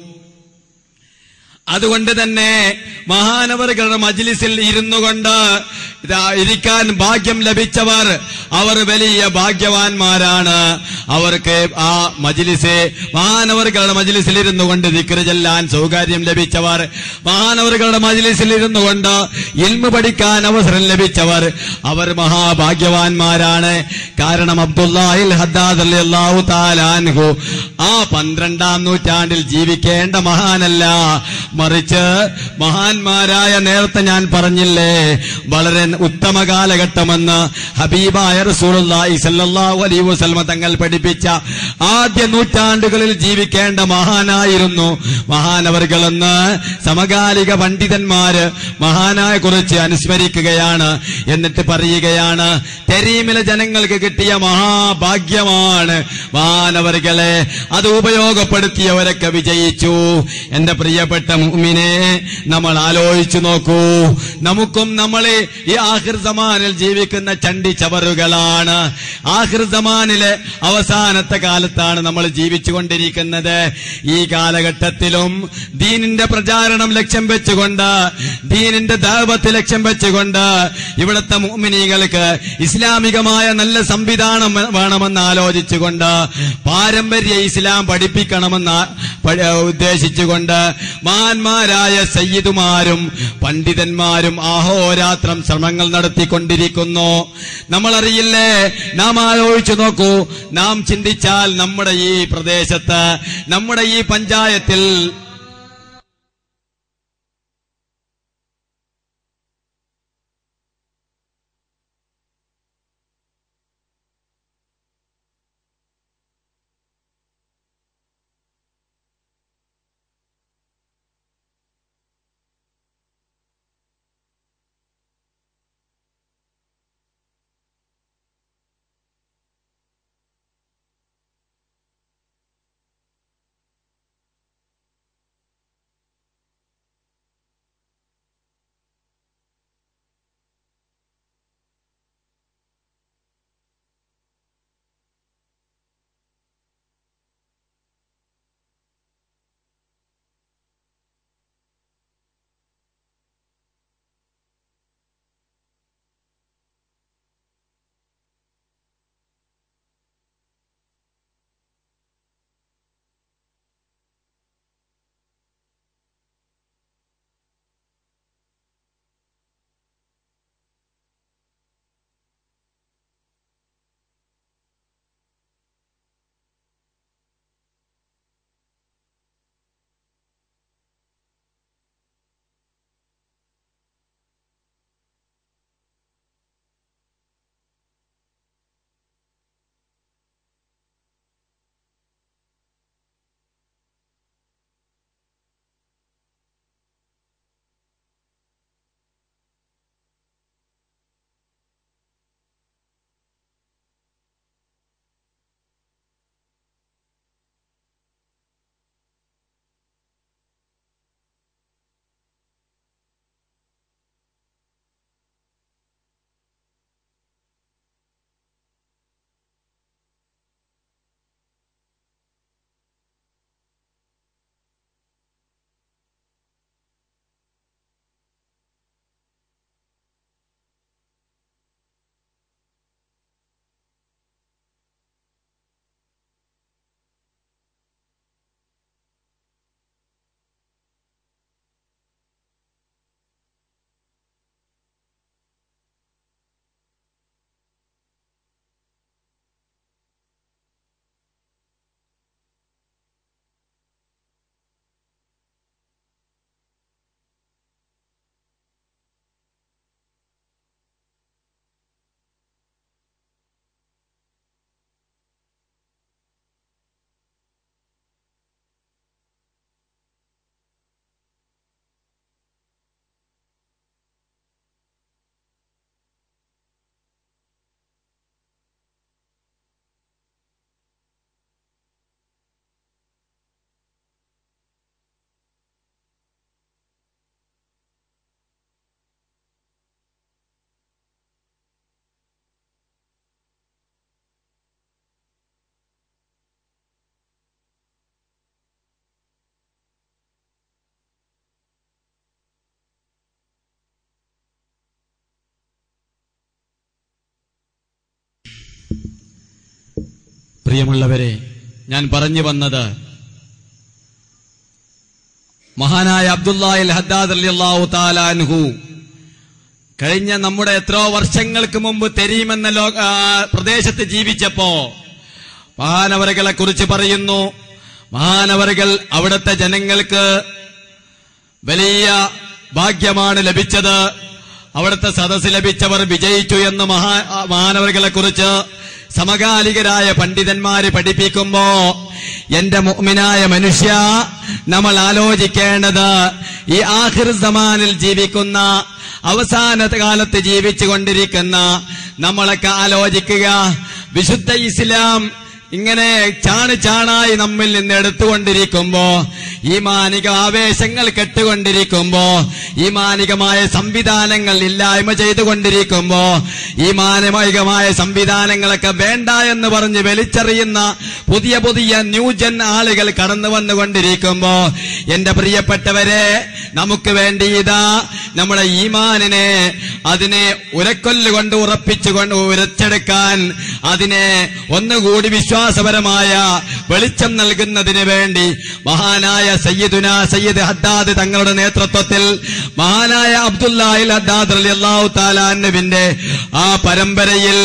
അതുകൊണ്ട് തന്നെ മഹാനവറുകളുടെ മജ്ലിസിൽ ഇരുന്നു കൊണ്ട് ഇരിക്കാൻ ഭാഗ്യം ലഭിച്ചവർ അവർ വലിയ ഭാഗ്യവാന്മാരാണ്. അവർക്ക് ആ മജ്ലിസ് മഹാനവറുകളുടെ മജ്ലിസിൽ ഇരുന്നു കൊണ്ട് ദിക്ർ ചൊല്ലാൻ സൗകര്യം ലഭിച്ചവർ, മഹാനവറുകളുടെ മജ്ലിസിൽ ഇരുന്നു കൊണ്ട് ഇൽമു പഠിക്കാൻ അവസരം ലഭിച്ചവർ അവർ മഹാഭാഗ്യവാന്മാരാണ്. കാരണം അബ്ദുല്ലാഹിൽ ഹദ്ദാദ് റളിയല്ലാഹു തആല അൻഹു ആ പന്ത്രണ്ടാം നൂറ്റാണ്ടിൽ ജീവിക്കേണ്ട മഹാനല്ല, മറിച്ച് മഹാന്മാരായ നേരത്തെ ഞാൻ പറഞ്ഞില്ലേ വളരെ ഉത്തമ കാലഘട്ടമെന്ന് ഹബീബായ റസൂലുള്ളാഹി സ്വല്ലല്ലാഹു അലൈഹി വസല്ലമ തങ്ങൾ പഠിപ്പിച്ച ആദ്യ നൂറ്റാണ്ടുകളിൽ ജീവിക്കേണ്ട മഹാനായിരുന്നു മഹാനവറുകളെന്ന് സമകാലിക പണ്ഡിതന്മാര് മഹാനായ കുറിച്ച് അനുസ്മരിക്കുകയാണ്. എന്നിട്ട് പറയുകയാണ്, തെരീമിലെ ജനങ്ങൾക്ക് കിട്ടിയ മഹാഭാഗ്യമാണ് മഹാനവറുകളെ. അത് ഉപയോഗപ്പെടുത്തിയവരൊക്കെ വിജയിച്ചു. എന്റെ പ്രിയപ്പെട്ട മുഅ്മിനെ, നമ്മൾ ആലോചിച്ചു നോക്കൂ, നമുക്കും നമ്മളെ ഈ ആഖിർ സമാനിൽ ജീവിക്കുന്ന ചണ്ടി ചവറുകളാണ്. ആഖിർ സമാനിലെ അവസാനത്തെ കാലത്താണ് നമ്മൾ ജീവിച്ചുകൊണ്ടിരിക്കുന്നത്. ഈ കാലഘട്ടത്തിലും ദീനിന്റെ പ്രചാരണം ലക്ഷ്യം വെച്ചുകൊണ്ട്, ദീനിന്റെ ദഅവത്ത് ലക്ഷ്യം വെച്ചുകൊണ്ട് ഇവിടുത്തെ മുഅ്മിനീങ്ങൾക്ക് ഇസ്ലാമികമായ നല്ല സംവിധാനം വേണമെന്ന് ആലോചിച്ചുകൊണ്ട്, പാരമ്പര്യ ഇസ്ലാം പഠിപ്പിക്കണമെന്ന് ഉദ്ദേശിച്ചുകൊണ്ട് മഹാന്മാരായ സയ്യിദുമാരും പണ്ഡിതന്മാരും അഹോരാത്രം ശ്രമങ്ങൾ നടത്തിക്കൊണ്ടിരിക്കുന്നു. നമ്മളറിയില്ലേ, നാം ആലോചിച്ചു നോക്കൂ, നാം ചിന്തിച്ചാൽ നമ്മുടെ ഈ പ്രദേശത്ത്, നമ്മുടെ ഈ പഞ്ചായത്തിൽ പ്രിയമുള്ളവരെ, ഞാൻ പറഞ്ഞു വന്നത് മഹാനായ അബ്ദുല്ലാഹിൽ ഹദ്ദാദ് റളിയല്ലാഹു തആല അൻഹു കഴിഞ്ഞ നമ്മുടെ എത്രയോ വർഷങ്ങൾക്ക് മുമ്പ് തെരീമെന്ന ലോക പ്രദേശത്ത് ജീവിച്ചപ്പോ മഹാനവറുകളെ കുറിച്ച് പറയുന്നു. മഹാനവറുകൾ അവിടുത്തെ ജനങ്ങൾക്ക് വലിയ ഭാഗ്യമാണ് ലഭിച്ചത്, അവിടുത്തെ സദസ്സ് ലഭിച്ചവർ വിജയിച്ചു എന്ന് മഹാ മഹാനവറുകളെ കുറിച്ച് സമകാലികരായ പണ്ഡിതന്മാര് പഠിപ്പിക്കുമ്പോ, എന്റെ മുഅ്മിനായ മനുഷ്യ, നമ്മൾ ആലോചിക്കേണ്ടത് ഈ ആഖിർ സമാനിൽ ജീവിക്കുന്ന, അവസാന കാലത്ത് ജീവിച്ചു കൊണ്ടിരിക്കുന്ന നമ്മളൊക്കെ ആലോചിക്കുക. വിശുദ്ധ ഇസ്ലാം ഇങ്ങനെ ചാണ് ചാണായി നമ്മിൽ നിന്ന് എടുത്തുകൊണ്ടിരിക്കുമ്പോ, ഈമാനിക ആവേശങ്ങൾ കെട്ടുകൊണ്ടിരിക്കുമ്പോ, ഈമാനികമായ സംവിധാനങ്ങൾ ഇല്ലായ്മ ചെയ്തുകൊണ്ടിരിക്കുമ്പോ, ഈമാനികമായ സംവിധാനങ്ങളൊക്കെ വേണ്ട എന്ന് പറഞ്ഞ് വലിച്ചെറിയുന്ന പുതിയ പുതിയ ന്യൂജൻ ആളുകൾ കടന്നു വന്നുകൊണ്ടിരിക്കുമ്പോ, എന്റെ പ്രിയപ്പെട്ടവരെ, നമുക്ക് വേണ്ടി ഇതാ നമ്മുടെ ഈമാനിനെ അതിനെ ഉരക്കൊല്ലുകൊണ്ട് ഉറപ്പിച്ചുകൊണ്ട് ഉരച്ചെടുക്കാൻ, അതിനെ ഒന്നുകൂടി വിശ്വാസപരമായ വെളിച്ചം നൽകുന്നതിന് വേണ്ടി മഹാനായ സയ്യിദുന സയ്യിദ് ഹദ്ദാദ് തങ്ങളുടെ നേതൃത്വത്തിൽ മഹാനായ അബ്ദുല്ലാഹിൽ ഹദ്ദാദ് റളിയല്ലാഹു തആല അൻഹുവിന്റെ ആ പരമ്പരയിൽ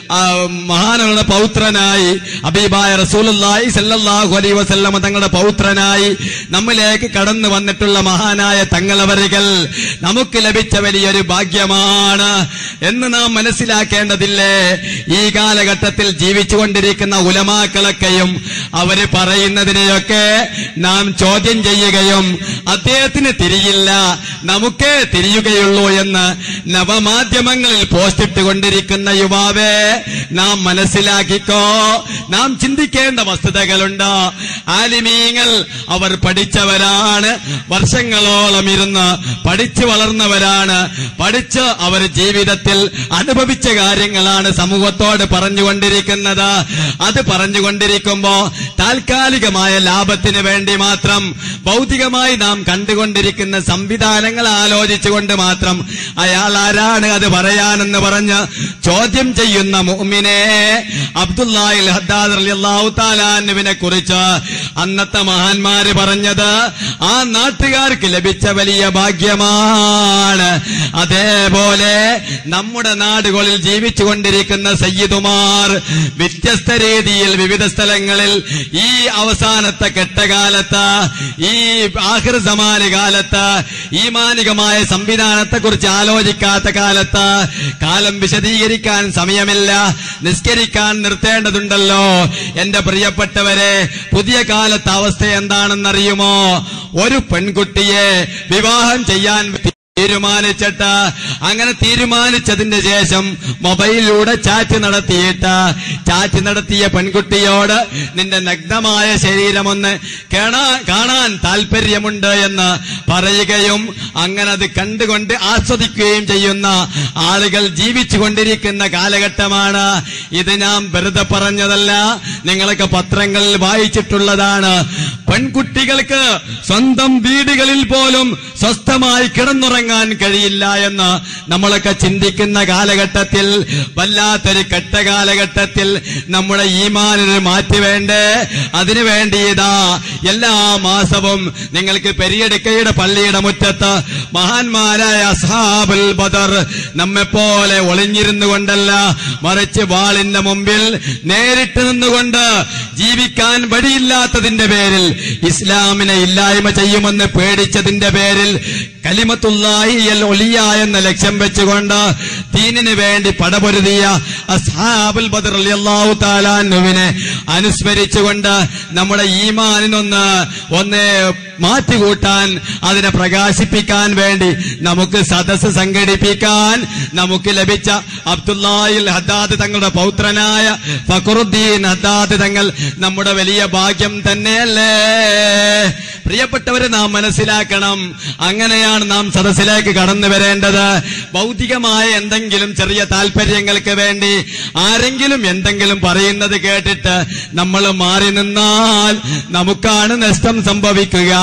മഹാനവരുടെ പൗത്രനായി ഹബീബായ റസൂലുള്ളാഹി സ്വല്ലല്ലാഹു അലൈഹി വസല്ലം തങ്ങളുടെ പൗത്രനായി നമ്മിലേക്ക് കടന്നു വന്നിട്ടുള്ള മഹാനായ തങ്ങളവരുകൾ നമുക്ക് ലഭിച്ച വലിയൊരു ഭാഗ്യമാണ് എന്ന് നാം മനസ്സിലാക്കേണ്ടതില്ലേ? ഈ കാലഘട്ടത്തിൽ ജീവിച്ചുകൊണ്ടിരിക്കുന്ന ഉലമാക്കളൊക്കെയും അവര് പറയുന്നതിനെയൊക്കെ നാം ചോദ്യം ചെയ്യുകയും അദ്ദേഹത്തിന് തിരിയില്ല, നമുക്കേ തിരിയുകയുള്ളൂ എന്ന് നവമാധ്യമങ്ങളിൽ പോസ്റ്റിട്ട് കൊണ്ടിരിക്കുന്ന യുവാവേ, നാം മനസ്സിലാക്കിക്കോ. നാം ചിന്തിക്കേണ്ട വസ്തുതകളുണ്ട്. ആലിമീങ്ങൾ അവർ പഠിച്ചവരാണ്, വർഷങ്ങളോളം ഇരുന്ന് പഠിച്ചു വളർന്നവരാണ്, പഠിച്ച് അവർ ജീവിതത്തിൽ അനുഭവിച്ച കാര്യങ്ങളാണ് സമൂഹത്തോട് പറഞ്ഞുകൊണ്ടിരിക്കുന്നത്. അത് പറഞ്ഞുകൊണ്ടിരിക്കുമ്പോ താൽക്കാലികമായ ലാഭത്തിന് വേണ്ടി മാത്രം, ഭൗതികമായി നാം കണ്ടുകൊണ്ടിരിക്കുന്ന സംവിധാനങ്ങൾ ആലോചിച്ചുകൊണ്ട് മാത്രം അയാൾ ആരാണ് അത് പറയാനെന്ന് പറഞ്ഞ് ചോദ്യം ചെയ്യുന്ന മുഅ്മിനെ, അബ്ദുല്ലാഹിൽ ഹദ്ദാദ് റളിയല്ലാഹു തആല അൻഹുവിനെ കുറിച്ച് അന്നത്തെ മഹാന്മാര് പറഞ്ഞത് ആ നാട്ടുകാർക്ക് ലഭിച്ച വലിയ ഭാഗ്യമാണ്. അതേപോലെ നമ്മുടെ നാടുകളിൽ ജീവിച്ചുകൊണ്ടിരിക്കുന്ന സയ്യിദുമാർ വ്യത്യസ്ത രീതിയിൽ വിവിധ സ്ഥലങ്ങളിൽ ഈ അവസാനത്തെ കെട്ടകാലത്ത്, ഈ ആഖിർ സമാന കാലത്ത്, ഈമാനികമായ സംവിധാനത്തെ കുറിച്ച് ആലോചിക്കാത്ത കാലത്ത്, കാലം വിശദീകരിക്കാൻ സമയമില്ല, നിസ്കരിക്കാൻ നിർത്തേണ്ടതുണ്ടല്ലോ. എന്റെ പ്രിയപ്പെട്ടവരെ, പുതിയ കാലത്തെ അവസ്ഥ എന്താണെന്നറിയുമോ? ഒരു പെൺകുട്ടിയെ വിവാഹം ചെയ്യാൻ തീരുമാനിച്ചിട്ട്, അങ്ങനെ തീരുമാനിച്ചതിന് ശേഷം മൊബൈലിലൂടെ ചാറ്റ് നടത്തിയിട്ട് ചാറ്റ് നടത്തിയ പെൺകുട്ടിയോട് നിന്റെ നഗ്നമായ ശരീരമൊന്ന് കാണാൻ താല്പര്യമുണ്ട് എന്ന് പറയുകയും അങ്ങനെ അത് കണ്ടുകൊണ്ട് ആസ്വദിക്കുകയും ചെയ്യുന്ന ആളുകൾ ജീവിച്ചുകൊണ്ടിരിക്കുന്ന കാലഘട്ടമാണ് ഇത്. നാം വെറുതെ പറഞ്ഞതല്ല, നിങ്ങളൊക്കെ പത്രങ്ങളിൽ വായിച്ചിട്ടുള്ളതാണ്. പെൺകുട്ടികൾക്ക് സ്വന്തം വീടുകളിൽ പോലും സ്വസ്ഥമായി കിടന്നുറങ്ങാൻ കഴിയില്ല എന്ന് നമ്മളൊക്കെ ചിന്തിക്കുന്ന കാലഘട്ടത്തിൽ, വല്ലാത്തൊരു കെട്ട കാലഘട്ടത്തിൽ നമ്മുടെ ഈമാനിന് മാറ്റി വേണ്ടേ? അതിനു വേണ്ടി ഇതാ എല്ലാ മാസവും നിങ്ങൾക്ക് പെരിയടുക്കയുടെ പള്ളിയുടെ മുറ്റത്ത് മഹാന്മാരായ അസ്ഹാബുൽ ബദർ നമ്മെപ്പോലെ ഒളിഞ്ഞിരുന്നു കൊണ്ടല്ല, മറിച്ച് വാളിന്റെ മുമ്പിൽ നേരിട്ട് നിന്നുകൊണ്ട് ജീവിക്കാൻ വഴിയില്ലാത്തതിന്റെ പേരിൽ, ഇസ്ലാമിനെ ഇല്ലായ്മ ചെയ്യുമെന്ന് പേടിച്ചതിന്റെ പേരിൽ കലിമത്തുല്ലാഹി അൽ ഉലിയ എന്ന ലക്ഷ്യം വെച്ചുകൊണ്ട് ദീനിന് വേണ്ടി പടപൊരുതിയ അസ്ഹാബുൽ ബദർ റളിയല്ലാഹു തആല അൻഹുവിനെ അനുസ്മരിച്ചുകൊണ്ട് നമ്മുടെ ഈമാനിനൊന്ന് ഒന്ന് മാറ്റുകൂട്ടാൻ, അതിനെ പ്രകാശിപ്പിക്കാൻ വേണ്ടി നമുക്ക് സദസ്സ് സംഘടിപ്പിക്കാൻ നമുക്ക് ലഭിച്ച അബ്ദുല്ലാഹിൽ ഹദ്ദാദ് തങ്ങളുടെ പൗത്രനായ ഫഖറുദ്ദീൻ ഹദ്ദാദ് തങ്ങൾ നമ്മുടെ വലിയ ഭാഗ്യം തന്നെയല്ലേ? പ്രിയപ്പെട്ടവരെ, നാം മനസ്സിലാക്കണം, അങ്ങനെയാണ് നാം സദസ്സിലേക്ക് കടന്നു വരേണ്ടത്. ഭൗതികമായ എന്തെങ്കിലും ചെറിയ താല്പര്യങ്ങൾക്ക് വേണ്ടി ആരെങ്കിലും എന്തെങ്കിലും പറയുന്നത് കേട്ടിട്ട് നമ്മൾ മാറി നിന്നാൽ നമുക്കാണ് നഷ്ടം സംഭവിക്കുക.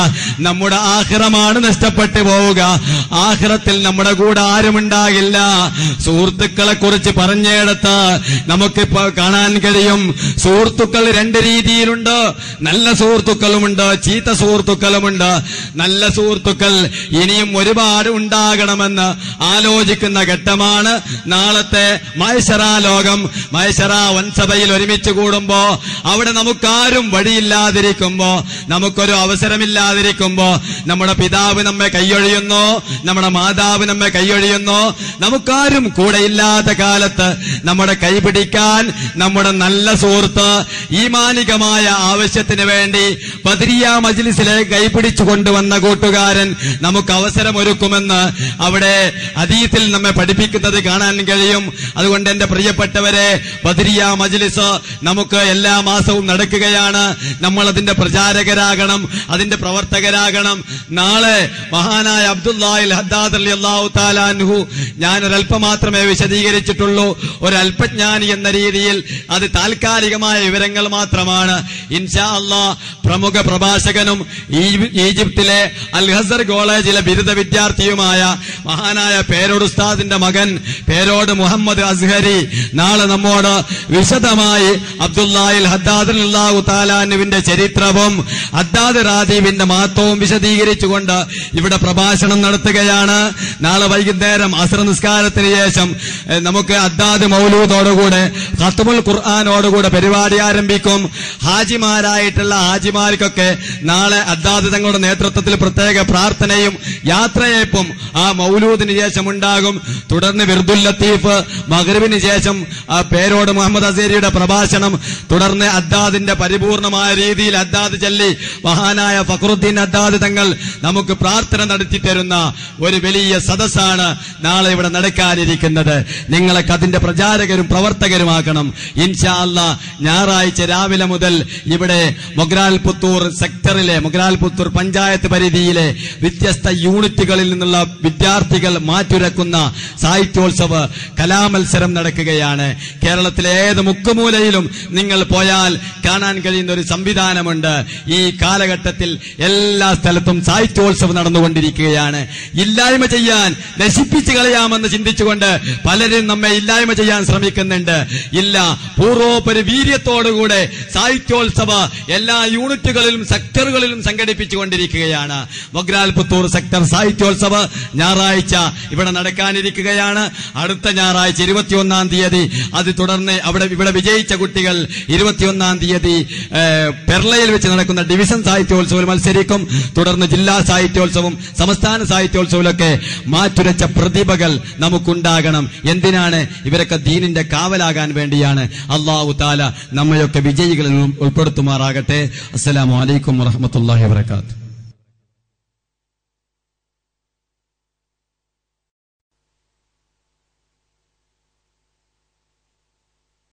നമ്മുടെ ആഖിറമാണ് നഷ്ടപ്പെട്ടു പോവുക. ആഖിറത്തിൽ നമ്മുടെ കൂടെ ആരുമുണ്ടാകില്ല. സുഹൃത്തുക്കളെ കുറിച്ച് പറഞ്ഞെടുത്ത് നമുക്കിപ്പോ കാണാൻ കഴിയും. സുഹൃത്തുക്കൾ രണ്ട് രീതിയിലുണ്ട്. നല്ല സുഹൃത്തുക്കളുമുണ്ട്, ചീത്ത സുഹൃത്തുക്കളുമുണ്ട്. നല്ല സുഹൃത്തുക്കൾ ഇനിയും ഒരുപാട് ഉണ്ടാകണമെന്ന് ആലോചിക്കുന്ന ഘട്ടമാണ് നാളത്തെ മഹ്ശറ ലോകം. മഹ്ശറ വൻസഭയിൽ ഒരുമിച്ച് കൂടുമ്പോ അവിടെ നമുക്കാരും വഴിയില്ലാതിരിക്കുമ്പോ, നമുക്കൊരു അവസരമില്ലാതിരിക്കുമ്പോ, നമ്മുടെ പിതാവ് നമ്മെ കൈയൊഴിയുന്നു, നമ്മുടെ മാതാവ് നമ്മെ കൈയൊഴിയുന്നു, നമുക്കാരും കൂടെയില്ലാത്ത കാലത്ത് നമ്മുടെ കൈപിടിക്കാൻ നമ്മുടെ നല്ല സുഹൃത്ത് ഈമാനികമായ ആവശ്യത്തിന് വേണ്ടി ബദരിയ മജ്ലിസിലേക്ക് കൈപിടിച്ചു കൊണ്ടുവന്ന കൂട്ടുകാരൻ നമുക്ക് അവസരമൊരുക്കുമെന്ന് അവിടെ ഹദീസിൽ നമ്മെ പഠിപ്പിക്കുന്നത് കാണാൻ കഴിയും. അതുകൊണ്ട് എന്റെ പ്രിയപ്പെട്ടവരെ, ബദരിയ മജ്ലിസ് നമുക്ക് എല്ലാ മാസവും നടക്കുകയാണ്. നമ്മൾ അതിന്റെ പ്രചാരകരാകണം, അതിന്റെ പ്രവർത്തകരാകണം. നാളെ മഹാനായ അബ്ദുല്ലാഹിൽ ഹദ്ദാദ് റളിയല്ലാഹു തആല അൻഹു, ഞാൻ ഒരല്പം മാത്രമേ വിശദീകരിച്ചിട്ടുള്ളൂ, ഒരല്പജ്ഞാനി എന്ന രീതിയിൽ അത് താൽക്കാലികമായ വിവരങ്ങൾ മാത്രമാണ്. ഇൻഷാ അല്ലാഹ് പ്രമുഖ പ്രഭാഷകനും ഈജിപ്തിലെ അൽ ഹസർ കോളേജിലെ ബിരുദ വിദ്യാർത്ഥിയുമായ മഹാനായ പേരോട് ഉസ്താദിന്റെ മകൻ പേരോട് മുഹമ്മദ് അസ്ഹരി നാളെ നമ്മോട് വിശദമായി അബ്ദുല്ലാഹിൽ ഹദ്ദാദ് റളിയല്ലാഹു തആല അൻഹുവിന്റെ ചരിത്രവും ഹദ്ദാദ് റാദീബിന്റെ മഹത്വവും വിശദീകരിച്ചുകൊണ്ട് ഇവിടെ പ്രഭാഷണം നടത്തുകയാണ്. നാളെ വൈകുന്നേരം അസ്ർ നിസ്കാരത്തിന് ശേഷം നമുക്ക് ഹദ്ദാദ് മൗലൂദോടുകൂടെ ഖത്മുൽ ഖുർആനോടുകൂടെ പരിപാടി ആരംഭിക്കും. ഹാജിമാരായിട്ടുള്ള ഹാജിമാർക്കൊക്കെ നാളെ ഹദ്ദാദ് തങ്ങളുടെ നേതൃത്വത്തിൽ പ്രത്യേക പ്രാർത്ഥനയും യാത്രയയപ്പും ആ മൗലൂദിന് ശേഷം ഉണ്ടാകും. തുടർന്ന് വിർദുൽ ലത്തീഫ്, മഗ്രിബിന് ശേഷം ആ പേരോട് മുഹമ്മദ് അസേരിയുടെ പ്രഭാഷണം, തുടർന്ന് ഹദ്ദാദിന്റെ പരിപൂർണമായ രീതിയിൽ ഹദ്ദാദ് ചൊല്ലി മഹാനായ ഫഖറുദ്ദീൻ ഹദ്ദാദ് തങ്ങൾ നമുക്ക് പ്രാർത്ഥന നടത്തി തരുന്ന ഒരു വലിയ സദസ്സാണ് നാളെ ഇവിടെ നടക്കാനിരിക്കുന്നത്. നിങ്ങളൊക്കെ അതിന്റെ പ്രചാരകരും പ്രവർത്തകരുമാക്കണം. ഇൻഷാ അല്ലാഹ് ഞായറാഴ്ച രാവിലെ മുതൽ ഇവിടെ മൊഗ്രാൽ പുത്തൂർ സെക്ടറിലെ, മൊഗ്രാൽ പുത്തൂർ പഞ്ചായത്ത് പരിധിയിലെ വ്യത്യസ്ത യൂണിറ്റുകളിൽ നിന്നുള്ള വിദ്യാർത്ഥികൾ മാറ്റുരക്കുന്ന സാഹിത്യോത്സവ കലാമത്സരം നടക്കുകയാണ്. കേരളത്തിലെ ഏത് മുക്കുമൂലയിലും നിങ്ങൾ പോയാൽ കാണാൻ കഴിയുന്ന ഒരു സംവിധാനമുണ്ട്. ഈ കാലഘട്ടത്തിൽ എല്ലാ സ്ഥലത്തും സാഹിത്യോത്സവം നടന്നുകൊണ്ടിരിക്കുകയാണ്. ഇല്ലായ്മ ചെയ്യാൻ, നശിപ്പിച്ചു കളയാമെന്ന് ചിന്തിച്ചുകൊണ്ട് പലരും നമ്മെ ഇല്ലായ്മ ചെയ്യാൻ ശ്രമിക്കുന്നുണ്ട്. ഇല്ല, പൂർവോപരി വീര്യത്തോടുകൂടെ സാഹിത്യോത്സവ എല്ലാ യൂണിറ്റുകളിലും സെക്ടറുകളിലും സംഘടിപ്പിച്ചുകൊണ്ടിരിക്കുകയാണ്. മൊഗ്രാൽ പുത്തൂർ സെക്ടർ സാഹിത്യോത്സവ ഞായറാഴ്ച ഇവിടെ നടക്കാനിരിക്കുകയാണ്. അടുത്ത ഞായറാഴ്ച ഇരുപത്തിയൊന്നാം തീയതി, അത് തുടർന്ന് അവിടെ ഇവിടെ വിജയിച്ച കുട്ടികൾ ഇരുപത്തിയൊന്നാം തീയതി പെർളയിൽ വെച്ച് നടക്കുന്ന ഡിവിഷൻ സാഹിത്യോത്സവം മത്സരിക്കും. തുടർന്ന് ജില്ലാ സാഹിത്യോത്സവം, സംസ്ഥാന സാഹിത്യോത്സവത്തിലൊക്കെ മാറ്റുരച്ച പ്രതിഭകൾ നമുക്കുണ്ടാകണം. എന്തിനാണ്? ഇവരൊക്കെ ദീനിന്റെ കാവലാകാൻ വേണ്ടിയാണ്. അല്ലാഹു തആല നമ്മയൊക്കെ വിജയികളിൽ ഉൾപ്പെടുത്തുമാറാകട്ടെ. അസ്സലാമു അലൈക്കും വറഹ്മത്തുള്ളാഹി വബറകാതുഹു.